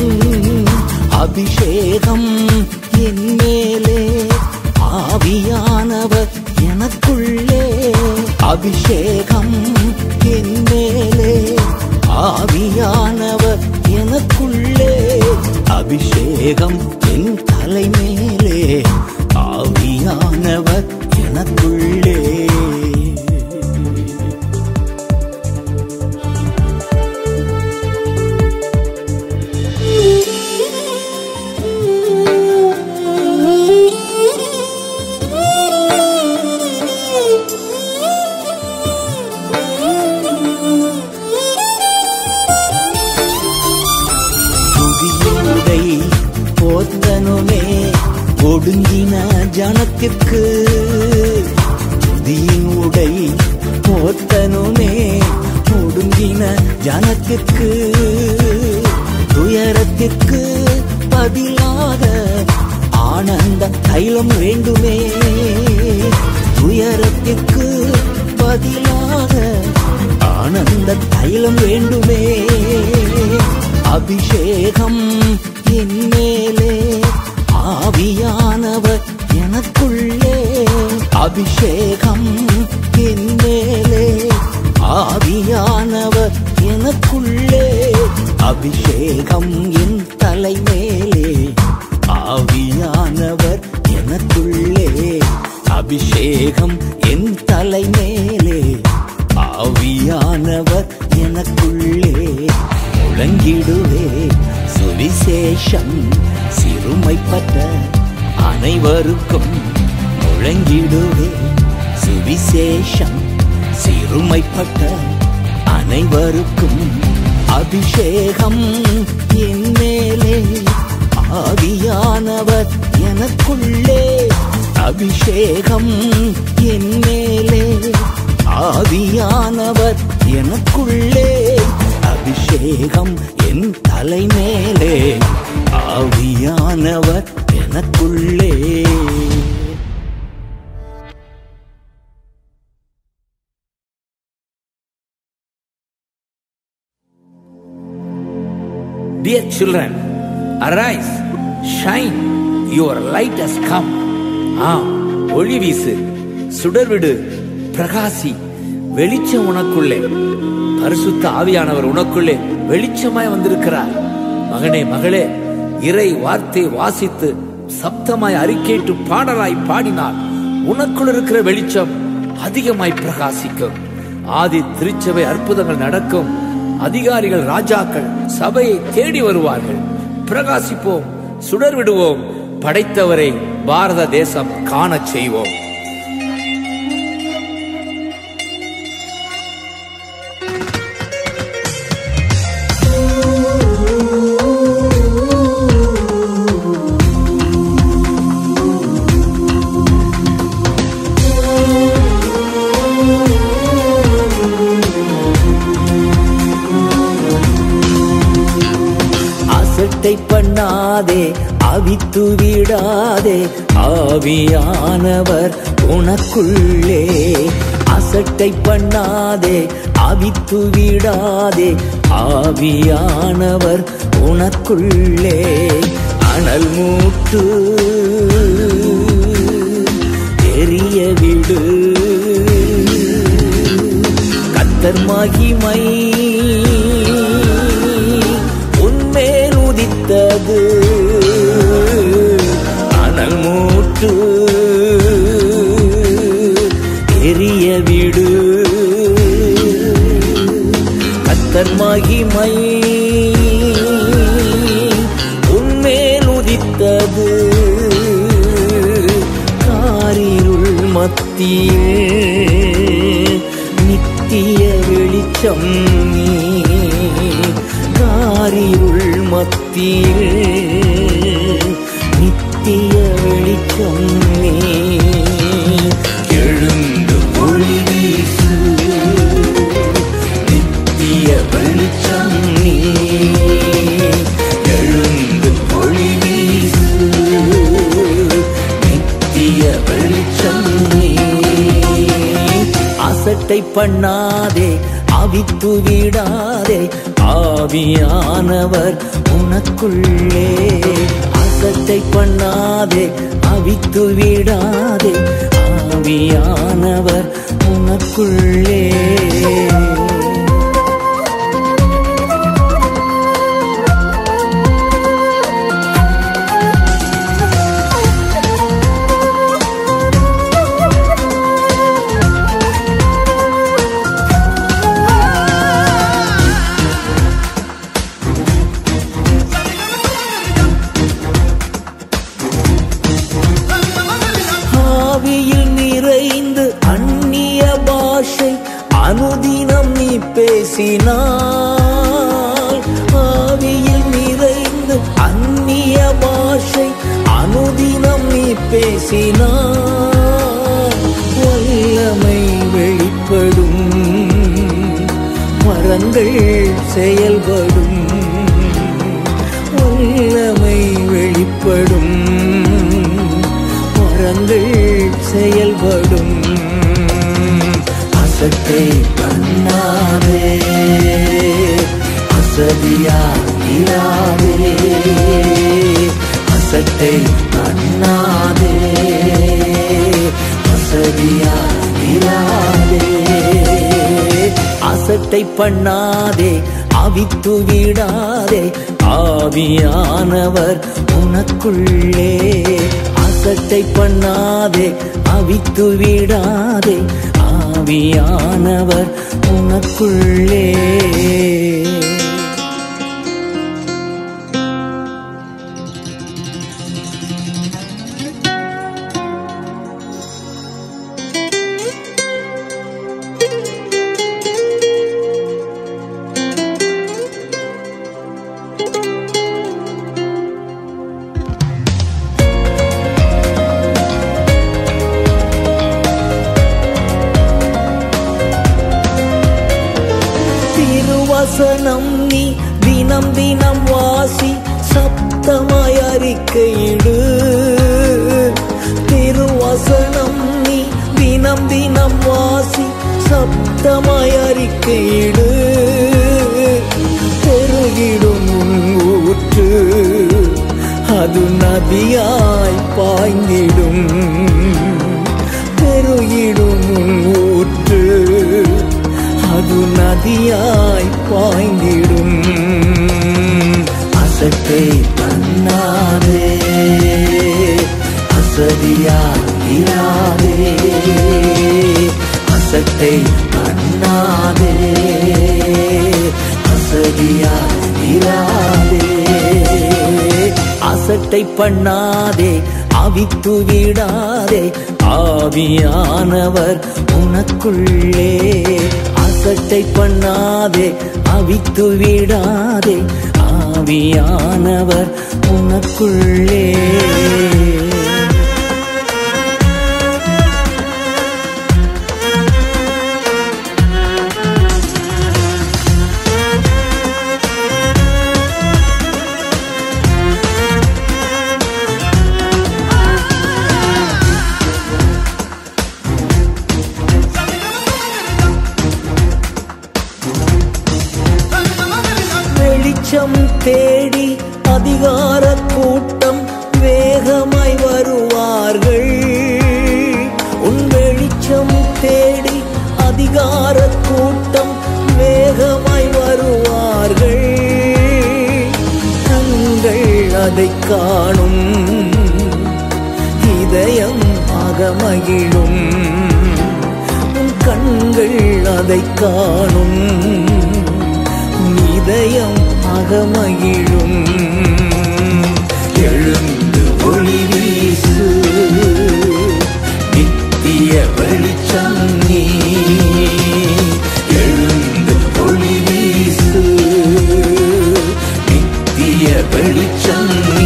அபிஷேகம் என் மேலே, ஆவியானவர் எனக்குள்ளே. அபிஷேகம் என் மேலே, ஆவியானவர் எனக்குள்ளே. அபிஷேகம் என் தலை மேலே, ஆவியானவர் எனக்குள்ளே. போத்தனுமே ஒடுங்கின ஜனத்திற்கு. துதியின் உடை போத்தனுமே ஒடுங்கின ஜனத்திற்கு. துயரத்திற்கு பதிலாக ஆனந்த தைலம் வேண்டுமே. துயரத்திற்கு பதிலாக ஆனந்த தைலம் வேண்டுமே. அபிஷேகம் என் மேலே, ஆவியானவர் எனக்குள்ளே. அபிஷேகம் என் மேலே, ஆவியானவர் எனக்குள்ளே. அபிஷேகம் என் தலை மேலே, ஆவியானவர் எனக்குள்ளே. அபிஷேகம் என் தலை மேலே, ஆவியானவர் எனக்குள்ளே. முழங்கிடுவே சுவிசேஷம் சிறுமைப்பட்ட அனைவருக்கும். முழங்கிடுவே சுவிசேஷம் சிறுமைப்பட்ட அனைவருக்கும். அபிஷேகம் என் மேலே, ஆவியானவர் எனக்குள்ளே. அபிஷேகம் என் மேலே, ஆவியானவர் எனக்குள்ளே. அபிஷேகம் என் தலை மேலே, ஆவியானவர் எனக்குள்ளே. Dear children, arise, shine, your light has come. ஒளி வீசு, சுடர்விடு, பிரகாசி, வெளிச்சம் உனக்குள்ளே. பரிசுத்த ஆவியானவர் உனக்குள்ளே வெளிச்சமாய் வந்திருக்கிறார். மகனே மகளே, இறை வார்த்தை வாசித்து சப்தமாய் அறிக்கையிட்டு பாடலாய் பாடினால் உனக்குள் இருக்கிற வெளிச்சம் அதிகமாய் பிரகாசிக்கும். ஆதி திருச்சபை அற்புதங்கள் நடக்கும். அதிகாரிகள் ராஜாக்கள் சபையை தேடி வருவார்கள். பிரகாசிப்போம், சுடர் விடுவோம், படைத்தவரை பாரத தேசம் காணச் செய்வோம். அசட்டை பண்ணாதே, அவித்து விடாதே, ஆவியானவர் உனக்குள்ளே. அசட்டை பண்ணாதே, அவித்து விடாதே, ஆவியானவர் உனக்குள்ளே. அனல் மூட்டு எரிய விடு, கர்த்தர் மகிமை உன்மேல் உதித்தது. அனல் மூட்டு எரிய விடு, கர்த்தர் மகிமை உன்மேல் உதித்தது. காரிருள் மத்தியில் நித்திய வெளிச்சம் நீ, காரிருள் மத்தியில் நித்திய வெளிச்சம் நீ. எழுந்து ஒளி வீசு, நித்திய வெளிச்சம் நீ. எழுந்து ஒளி வீசு, நித்திய வெளிச்சம் நீ. அசட்டை பண்ணாதே, அவித்து விடாதே, ஆவியானவர் உனக்குள்ளே. அசட்டை பண்ணாதே, அவித்து விடாதே, ஆவியானவர் உனக்குள்ளே. ஆவியில் நிறைந்து அந்நிய பாஷை அனுதினம் நீ பேசினாய். ஆவியில் நிறைந்து அந்நிய பாஷை அனுதினம் நீ பேசினாய். வல்லமை வெளிப்படும், வரங்கள் செயல்படும். வல்லமை வெளிப்படும், வரங்கள் செயல்படும். அசட்டை பண்ணாதே, அசதியாயிராதே. அசட்டை பண்ணாதே, அசதியாயிராதே. அசட்டை பண்ணாதே, அவித்து விடாதே, ஆவியானவர் உனக்குள்ளே. அசட்டை பண்ணாதே, அவித்து விடாதே, ஆவியானவர் உனக்குள்ளே. திருவசனம் நீ தினம் தினம் வாசி, சப்தமாய் அறிக்கையிடு. திருவசனம் நீ தினம் தினம் வாசி, சப்தமாய் அறிக்கையிடு. பெருகிடும் ஊற்று அது நதியாய் பாய்ந்திடும். பெருகிடும் ஊற்று அது நதியாய் பாய்ந்திடும். அசட்டை பண்ணாதே, அசதியாயிராதே. அசட்டை பண்ணாதே, அசதியாயிராதே. அசட்டை பண்ணாதே, அவித்து விடாதே, ஆவியானவர் உனக்குள்ளே. அசட்டை பண்ணாதே, அவித்து விடாதே, ஆவியானவர் உனக்குள்ளே. வெளிச்சம் தேடி அதிகார கூட்டம் வேகமாய் வருவார்கள். உன் வெளிச்சம் தேடி அதிகார கூட்டம் வேகமாய் வருவார்கள். கண்கள் அதை காணும், இதயம் அகமகிழும். உன் கண்கள் அதை காணும், இதயம் அகமகிழும். எழுந்து ஒளி வீசு, நித்திய வெளிச்சம் நீ. எழுந்து ஒளி வீசு, நித்திய வெளிச்சம் நீ.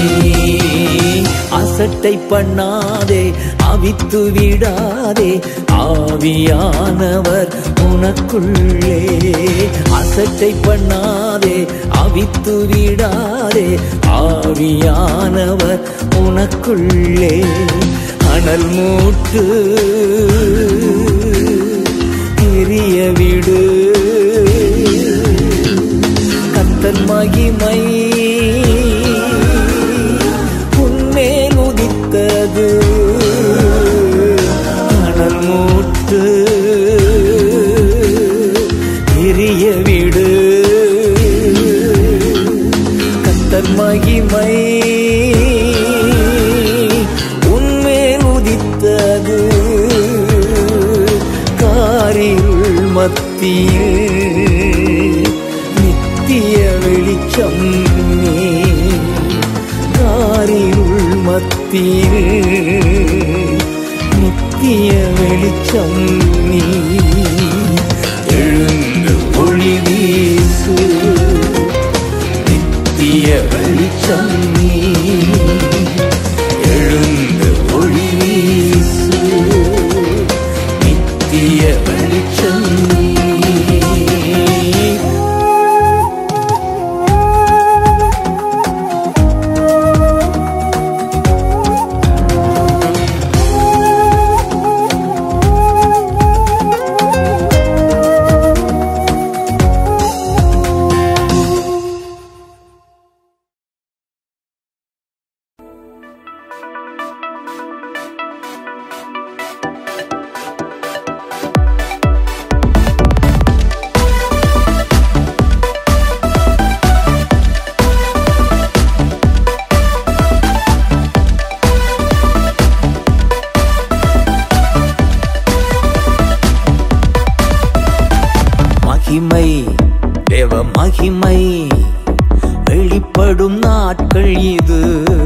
அசட்டை பண்ணாதே, அவித்து விடாதே, ஆவியானவர் உனக்குள்ளே. அசட்டை பண்ணாதே, அவித்து விடாதே, ஆவியானவர் உனக்குள்ளே. அனல் மூட்டு எரிய விடு, கர்த்தர் மகிமை உன்மேல் உதித்தது. அனல் மூட்டு எரிய விடு, கர்த்தர் மகிமை உன்மேல் உதித்தது. காரிருள் மத்தியில் நித்திய வெளிச்சம் நீ. காரிருள் மத்தியில் நித்திய வெளிச்சம் நீ. எழுந்து ஒளி வீசு, நித்திய வெளிச்சம் நீ. எழுந்து ஒளி வீசு, நித்திய வெளிச்சம் நீ. மகிமை, தேவ மகிமை வெளிப்படும் நாட்கள் இது.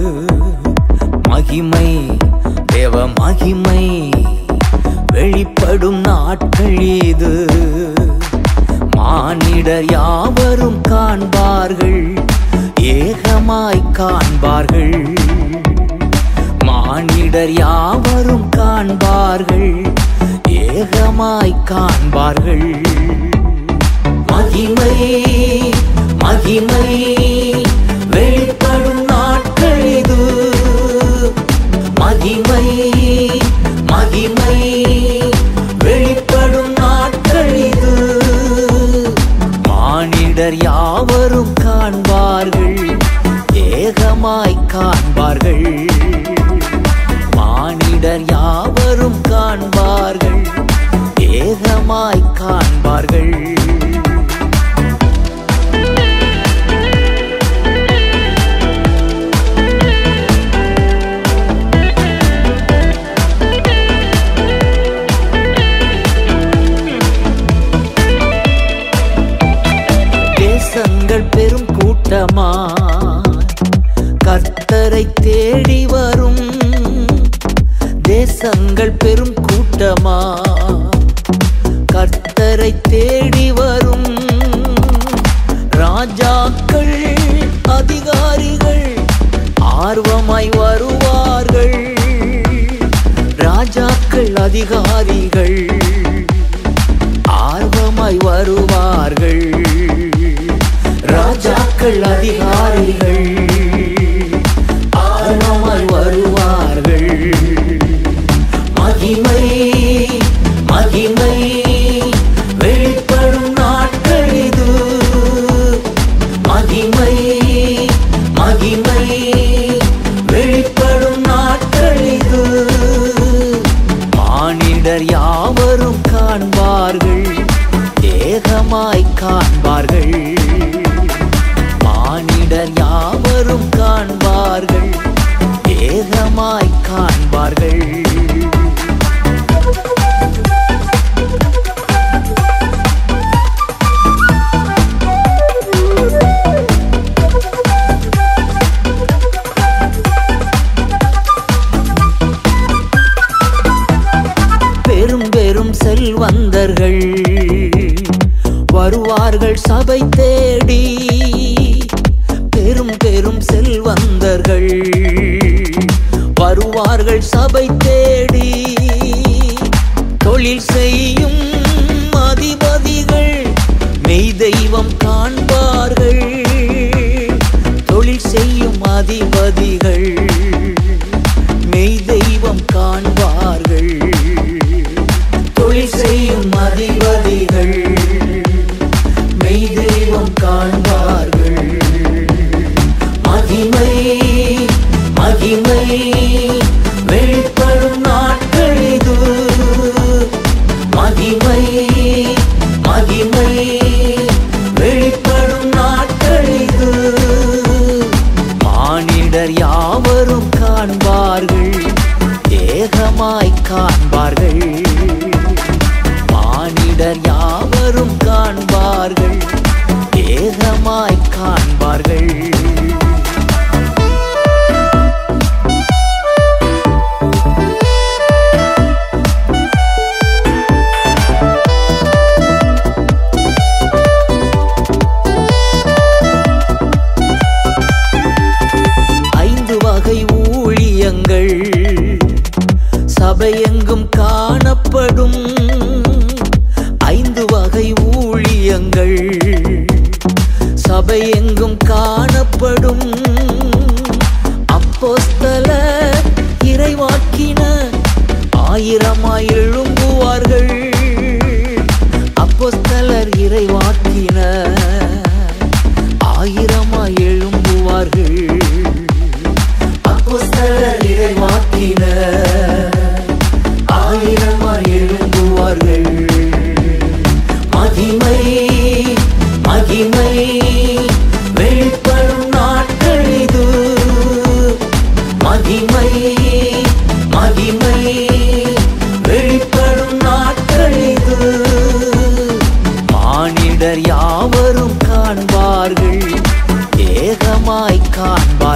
மகிமை, தேவ மகிமை வெளிப்படும் நாட்கள் இது. மானிடர் யாவரும் காண்பார்கள், ஏகமாய் காண்பார்கள். மானிடர் யாவரும் காண்பார்கள், ஏகமாய் காண்பார்கள். மகிமை, மகிமை வெளிப்படும் நாட்கள் இது. மகிமை, மகிமை வெளிப்படும் நாட்கள் இது. மானிடர் யாவரும் காண்பார்கள், ஏகமாய் காண்பார்கள். மானிடர் யாவரும் காண்பார்கள், ஏகமாய் காண்பார்கள். தேசங்கள் பெரும் கூட்டமா கர்த்தரை தேடி வரும். தேசங்கள் பெரும் கூட்டமா கர்த்தரை தேடி வரும். ராஜாக்கள் அதிகாரிகள் ஆர்வமாய் வருவார்கள். ராஜாக்கள் அதிகாரிகள் ஆர்வமாய் வருவார்கள். ராஜாக்கள் அதிகாரிகள் ஆர்வமாய் வருவார்கள். மகிமை, மகிமை வெளிப்படும் நாட்கள் இது. மகிமை, மகிமை மகிமை வெளிப்படும் நாட்கள் இது. மானிடர் யாவரும் காண்பார்கள், ஏகமாய் காண்பார்கள். மானிடர் யாவரும் காண்பார்கள், ஏகமாய் காண்பார்கள். பெரும் பெரும் செல்வந்தர்கள் வருவார்கள் சபை தேடி. பெரும் பெரும் செல்வந்தர்கள் வருவார்கள் சபை தேடி. தொழில் செய்யும் அதிபதிகள் மெய் தெய்வம் காண்பார்கள். தொழில் செய்யும் அதிபதிகள் மெய் தெய்வம் காண்பார்கள். தொழில் செய்யும் அதிபதிகள் மெய் தெய்வம் காண்பார்கள். மகிமை மகிமை வெளிப்படும் நாட்கள் இது. மகிமை மகிமை வெளிப்படும் நாட்கள் இது. மானிடர் யாவரும் காண்பார்கள், ஏகமாய் காண்பார்கள். மானிடர் யாவரும் காண்பார்கள், ஏகமாய் காண்பார்கள். ஊழியங்கள் சபையெங்கும் காணப்படும். 5 வகை ஊழியங்கள் சபையெங்கும் காணப்படும். அப்போஸ்தலர் இறைவாக்கினர் 1000ஆய் எழும்புவார்கள். அப்போஸ்தலர் இறைவாக்கினர் 1000ஆய் எழும்புவார்கள். அப்போஸ்தலர் இறைவாக்கினர் 1000ஆய் எழும்புவார்கள். மகிமை மகிமை வெளிப்படும் நாட்கள் இது. மகிமை மகிமை வெளிப்படும் நாட்கள் இது. மானிடர் யாவரும் காண்பார்கள், ஏகமாய் காண்பார்கள்.